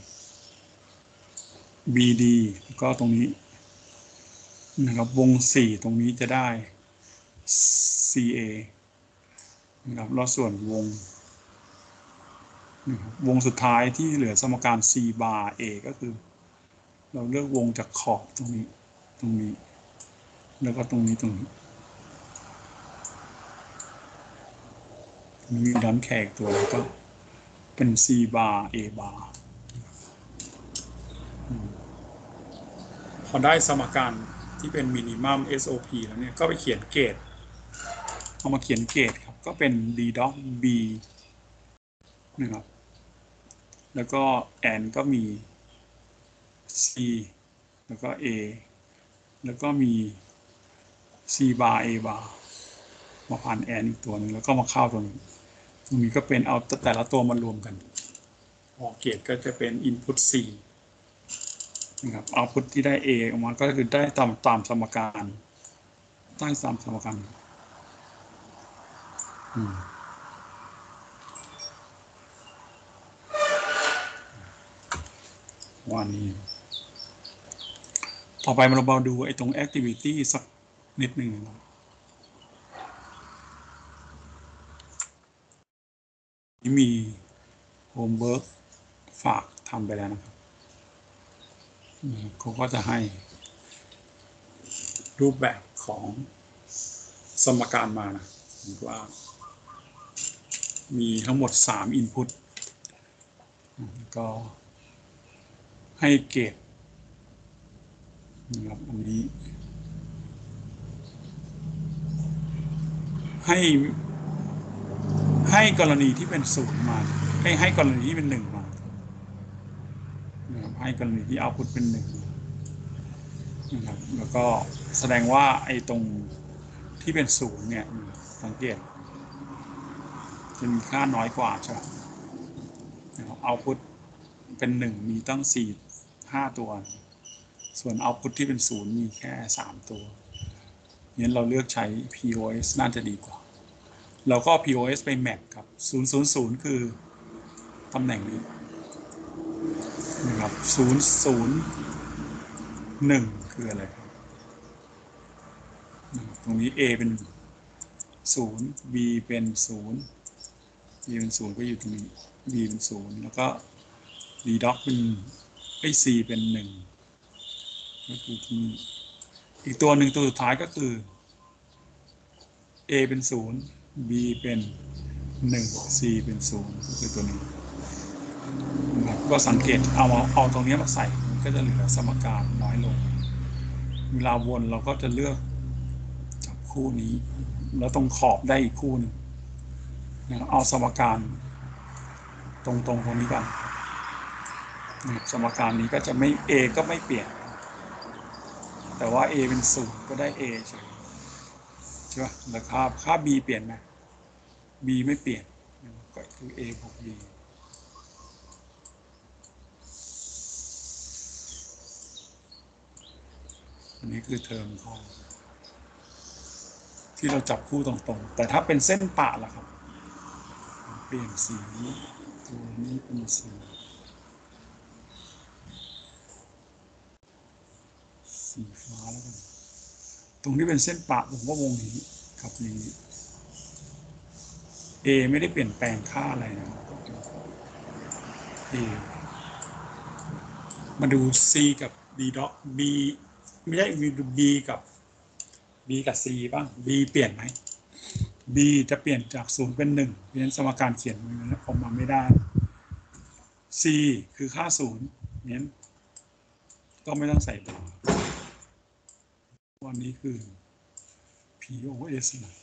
BD แล้วก็ตรงนี้นะครับวง4ตรงนี้จะได้ CA นะครับแล้วส่วนวงสุดท้ายที่เหลือสมการ C bar A ก็คือเราเลือกวงจากขอบตรงนี้แล้วก็ตรงนี้มีดอนแคร์ตัวแล้วก็เป็น C bar A bar พอได้สมการที่เป็นมินิมัม SOP แล้วเนี่ยก็ไปเขียนเกรดเอามาเขียนเกรดครับก็เป็น D doc B นะครับแล้วก็ and ก็มี C แล้วก็ A แล้วก็มี C bar A bar มาผ่าน and อีกตัวนึงแล้วก็มาเข้าตรงนี้ก็เป็นเอาแต่ละตัวมารวมกันออกเกรดก็จะเป็น input C นะครับเอาพุทที่ได้ A ออกมาก็คือได้ตามสมการได้ตามสมการวันนี้ต่อไปเรามาดูไอ้ตรง activity สักนิดหนึ่งนะนี่มี homework ฝากทำไปแล้วนะครับเขาก็จะให้รูปแบบของสมการมานะว่ามีทั้งหมด3 input ก็ให้เกรดนะครับอันนี้ให้กรณีที่เป็น0มาให้กรณีที่เป็น1มานะครับให้กรณีที่ output เป็น1นะครับแล้วก็แสดงว่าไอ้ตรงที่เป็น0เนี่ยสังเกตจะมีค่าน้อยกว่าใช่ไหมนะครับ output เป็น1มีตั้ง5 ตัวส่วน output ที่เป็น0มีแค่3 ตัวงั้นเราเลือกใช้ POS น่าจะดีกว่าเราก็ POS ไปแมปครับ000คือตำแหน่งนี้นะครับ001คืออะไรครับตรงนี้ A เป็น0 B เป็น0 B เป็น0ก็อยู่ตรงนี้ B เป็น0แล้วก็ D doc เป็นC เป็น1ก็คือที่นี่อีกตัวหนึ่งตัวสุดท้ายก็คือ A เป็น0 B เป็น1 C เป็น0ก็คือตัวนี้นะครับก็สังเกตเอาตรงนี้มาใส่มันก็จะเหลือสมการน้อยลงเวลาวนเราก็จะเลือกจับคู่นี้แล้วตรงขอบได้อีกคู่หนึ่งนะเอาสมการตรงนี้ก่อนสมการนี้ก็จะไม่ A ก็ไม่เปลี่ยนแต่ว่า A เป็น0ก็ได้ A ใช่ไหมแล้วค่า B เปลี่ยนไหม B ไม่เปลี่ยนก็คือ A บวก B อันนี้คือเทอมของที่เราจับคู่ตรงๆแต่ถ้าเป็นเส้นปะล่ะครับเปลี่ยนสีตัวนี้เป็นสีฟ้าแล้วกันตรงที่เป็นเส้นปะผมก็วงนี้ครับนี้ A ไม่ได้เปลี่ยนแปลงค่าอะไรนะครับ A มาดู C กับ D dot B ไม่ใช่ B กับ C บ้าง B เปลี่ยนไหม B จะเปลี่ยนจาก0เป็น1เพราะฉะนั้นสมการเขียนมันออกมาไม่ได้ C คือค่า0นั้นก็ไม่ต้องใส่บาร์วันนี้คือ POS นะ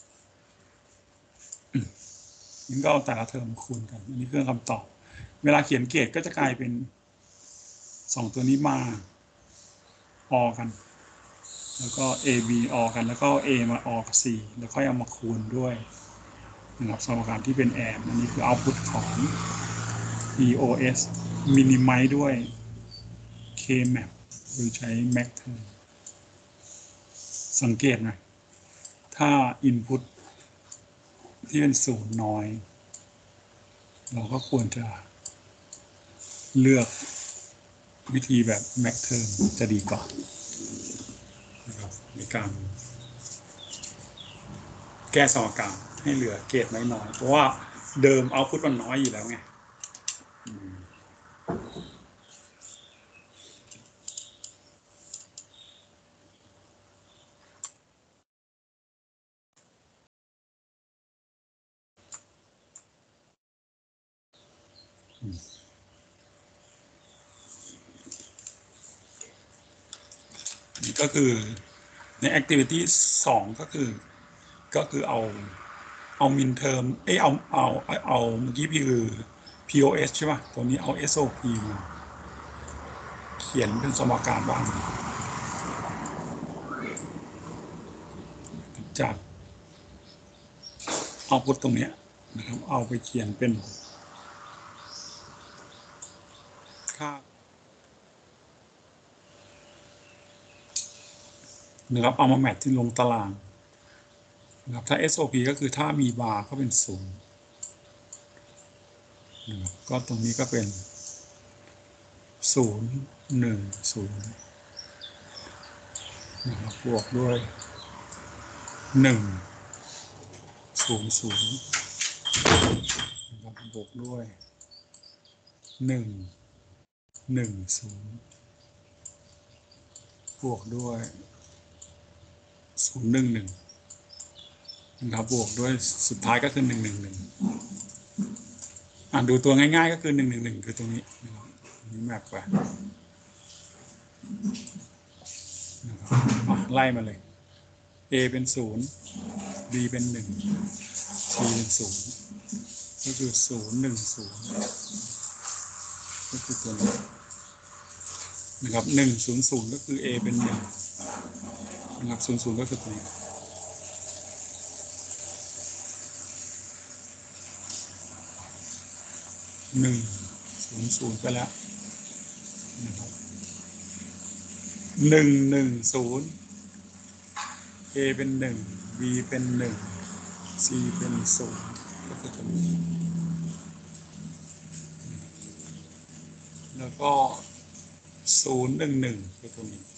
มันก็เอาแต่ละเทอมคูณกันอันนี้คือคำตอบเวลาเขียนเกรดก็จะกลายเป็น2ตัวนี้มาออกันแล้วก็ A B ออกันแล้วก็ A มาออกับ C แล้วค่อยเอามาคูณด้วยนะครับสมการที่เป็น AND อันนี้คือ output ของ POS minimize ด้วย K-map โดยใช้ max term สังเกตนะถ้า input ที่เป็น0น้อยเราก็ควรจะเลือกวิธีแบบ max term จะดีกว่านะครับในการแก้สมการให้เหลือเกรดน้อยๆเพราะว่าเดิม output มันน้อยอยู่แล้วไงนี่ก็คือใน activity 2ก็คือเอา min term เอาเมื่อกี้คือ POS ใช่ป่ะตัวนี้เอา SOP มาเขียนเป็นสมการบ้างจากเอาพุทตรงนี้นะครับเอาไปเขียนเป็นค่านะครับเอามาแมทที่ลงตารางนะครับถ้า SOP ก็คือถ้ามีบาร์ก็เป็น0นะครับก็ตรงนี้ก็เป็น0 1 0นะครับบวกด้วย1 0 0นะครับบวกด้วย1 1 0บวกด้วย0 1 1นะครับบวกด้วยสุดท้ายก็คือ1 1 1ดูตัวง่ายๆก็คือ1 1 1คือตรงนี้นะครับนี้แมปไปนะครับไล่มาเลย A เป็น0 B เป็น1 C เป็น0ก็คือ0 1 0ก็คือตัวนี้นะครับ1 0 0ก็คือ A เป็น1นะครับ0 0ก็คือตัวนี้1 0 0ไปแล้วนะครับ1 1 0 A เป็น1 B เป็น1 C เป็น0ก็คือตัวนี้แล้วก็0 1 1คือตัวนี้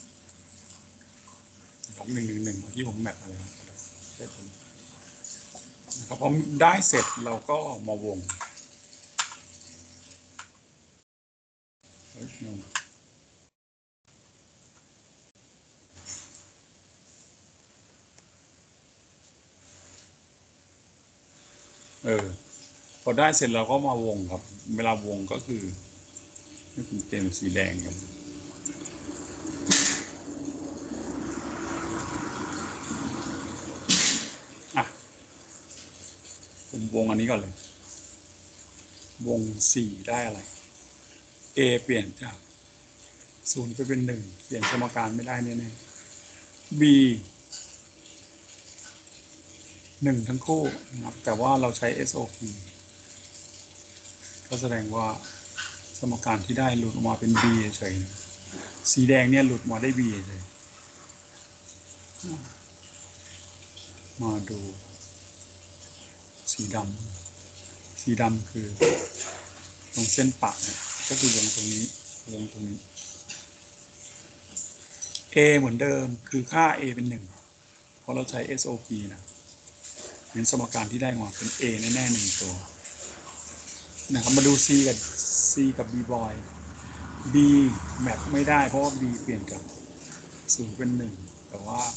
นะครับ1 1 1เมื่อกี้ผมแมปอะไรนะครับได้ตัวนี้นะครับพอได้เสร็จเราก็มาวงพอได้เสร็จเราก็มาวงครับเวลาวงก็คือนี่เป็นเต็มสีแดงครับผมวงอันนี้ก่อนเลยวง4ได้อะไร A เปลี่ยนจาก0ไปเป็น1เปลี่ยนสมการไม่ได้แน่ๆ B 1ทั้งคู่นะครับแต่ว่าเราใช้ SOP ก็แสดงว่าสมการที่ได้หลุดออกมาเป็น B เฉยๆสีแดงเนี่ยหลุดมาได้ B เฉยมาดูสีดำคือตรงเส้นปะเนี่ยก็คือวงตรงนี้วงตรงนี้ A เหมือนเดิมคือค่า A เป็น1เพราะเราใช้ SOP นะเป็นสมการที่ได้มาเป็น A แน่ๆ1ตัวนะครับมาดู C กับ B boy B แมปไม่ได้เพราะว่า B เปลี่ยนจาก0เป็น1แต่ว่า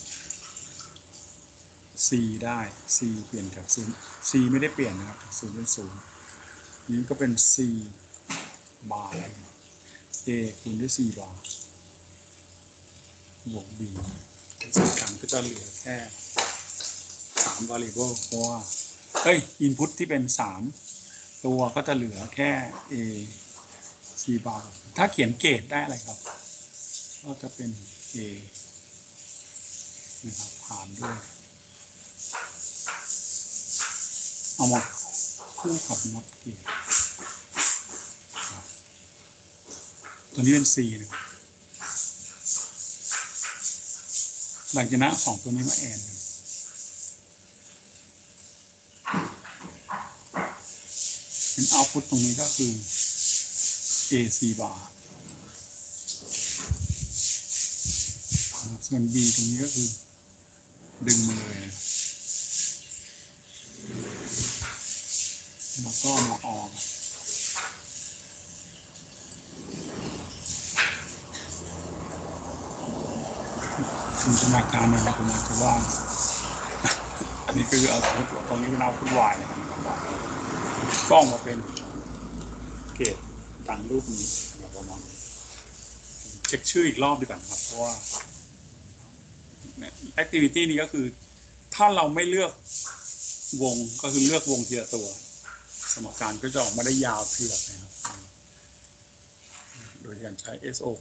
C ได้ C เปลี่ยนจาก0 C ไม่ได้เปลี่ยนนะครับจาก0เป็น0นี้ก็เป็น C บาร์ A คูณด้วย C บาร์บวก B สมการก็จะเหลือแค่3 variable เพราะว่าinput ที่เป็น3ตัวก็จะเหลือแค่ A C บาร์ถ้าเขียนเกรดได้อะไรครับก็จะเป็น A นะครับผ่านด้วยเอามาคู่กับ not เกรดตัวนี้เป็น C นะหลังจากนั้น2ตัวนี้มาแอนกันเป็น output ตรงนี้ก็คือ AC bar ส่วน B ตรงนี้ก็คือดึงมาเลยแล้วก็มาออกจินตนาการหน่อยนะผมอาจจะว่าอันนี้คือเอาตรงนี้เป็นเอาฟุตวายนะครับกล้องมาเป็นเกรดดังรูปนี้ประมาณเช็คชื่ออีกรอบดีกว่าครับเพราะว่า activity นี้ก็คือถ้าเราไม่เลือกวงก็คือเลือกวงทีละตัวสมการก็จะออกมาได้ยาวเผือกนะครับโดยการใช้ SOP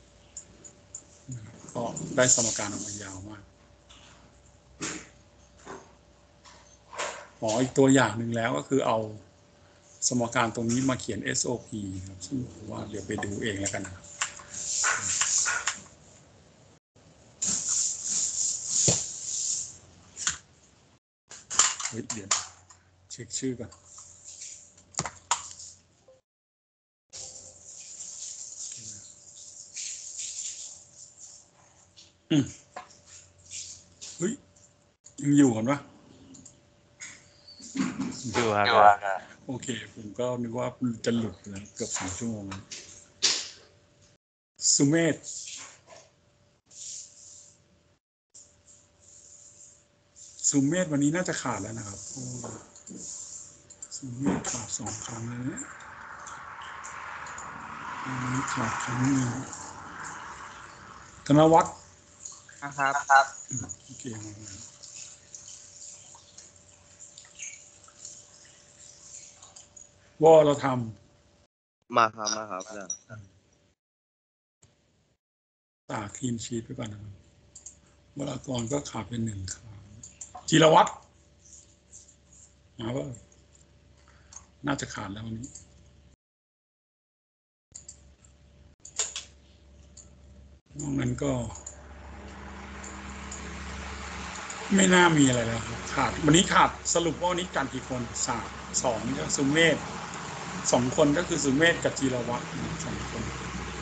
ก็ได้สมการออกมายาวมากอีกตัวอย่างหนึ่งแล้วก็คือเอาสมการตรงนี้มาเขียน SOP ครับซึ่งผมว่าเดี๋ยวไปดูเองแล้วกันนะครับเดี๋ยวเช็คชื่อก่อนเฮ้ยยังอยู่กันปะอยู่ครับอาจารย์โอเค ผมก็นึกว่าจะหลุดแล้วเกือบ2 ชั่วโมงแล้วสุเมธวันนี้น่าจะขาดแล้วนะครับสุเมธขาด2 ครั้งแล้วนะวันนี้ขาดครั้งหนึ่งธนวัฒน์ครับโอเคมาว่าเราทมาครับอาจารย์ำตาคลีนชีทไปก่อนนะครับวรากรก็ขาดเป็น1 ครั้งจิรวัตรว่าน่าจะขาดแล้ววันนี้นอกนั้นก็ไม่น่ามีอะไรแล้วครับขาดวันนี้ขาดสรุปว่าวันนี้การกี่คน2ก็สุเมธ2 คนก็คือสุเมธกับจิรวัตร2 คน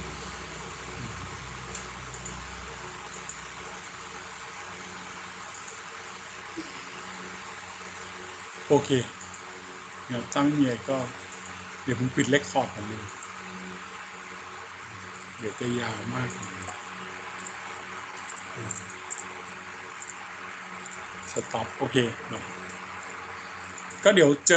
โอเคเดี๋ยวตั้งเมียก็เดี๋ยวผมปิดเรคคอร์ดกันเลยเดี๋ยวจะยาวมากสต็อปโอเคก็เดี๋ยวเจอ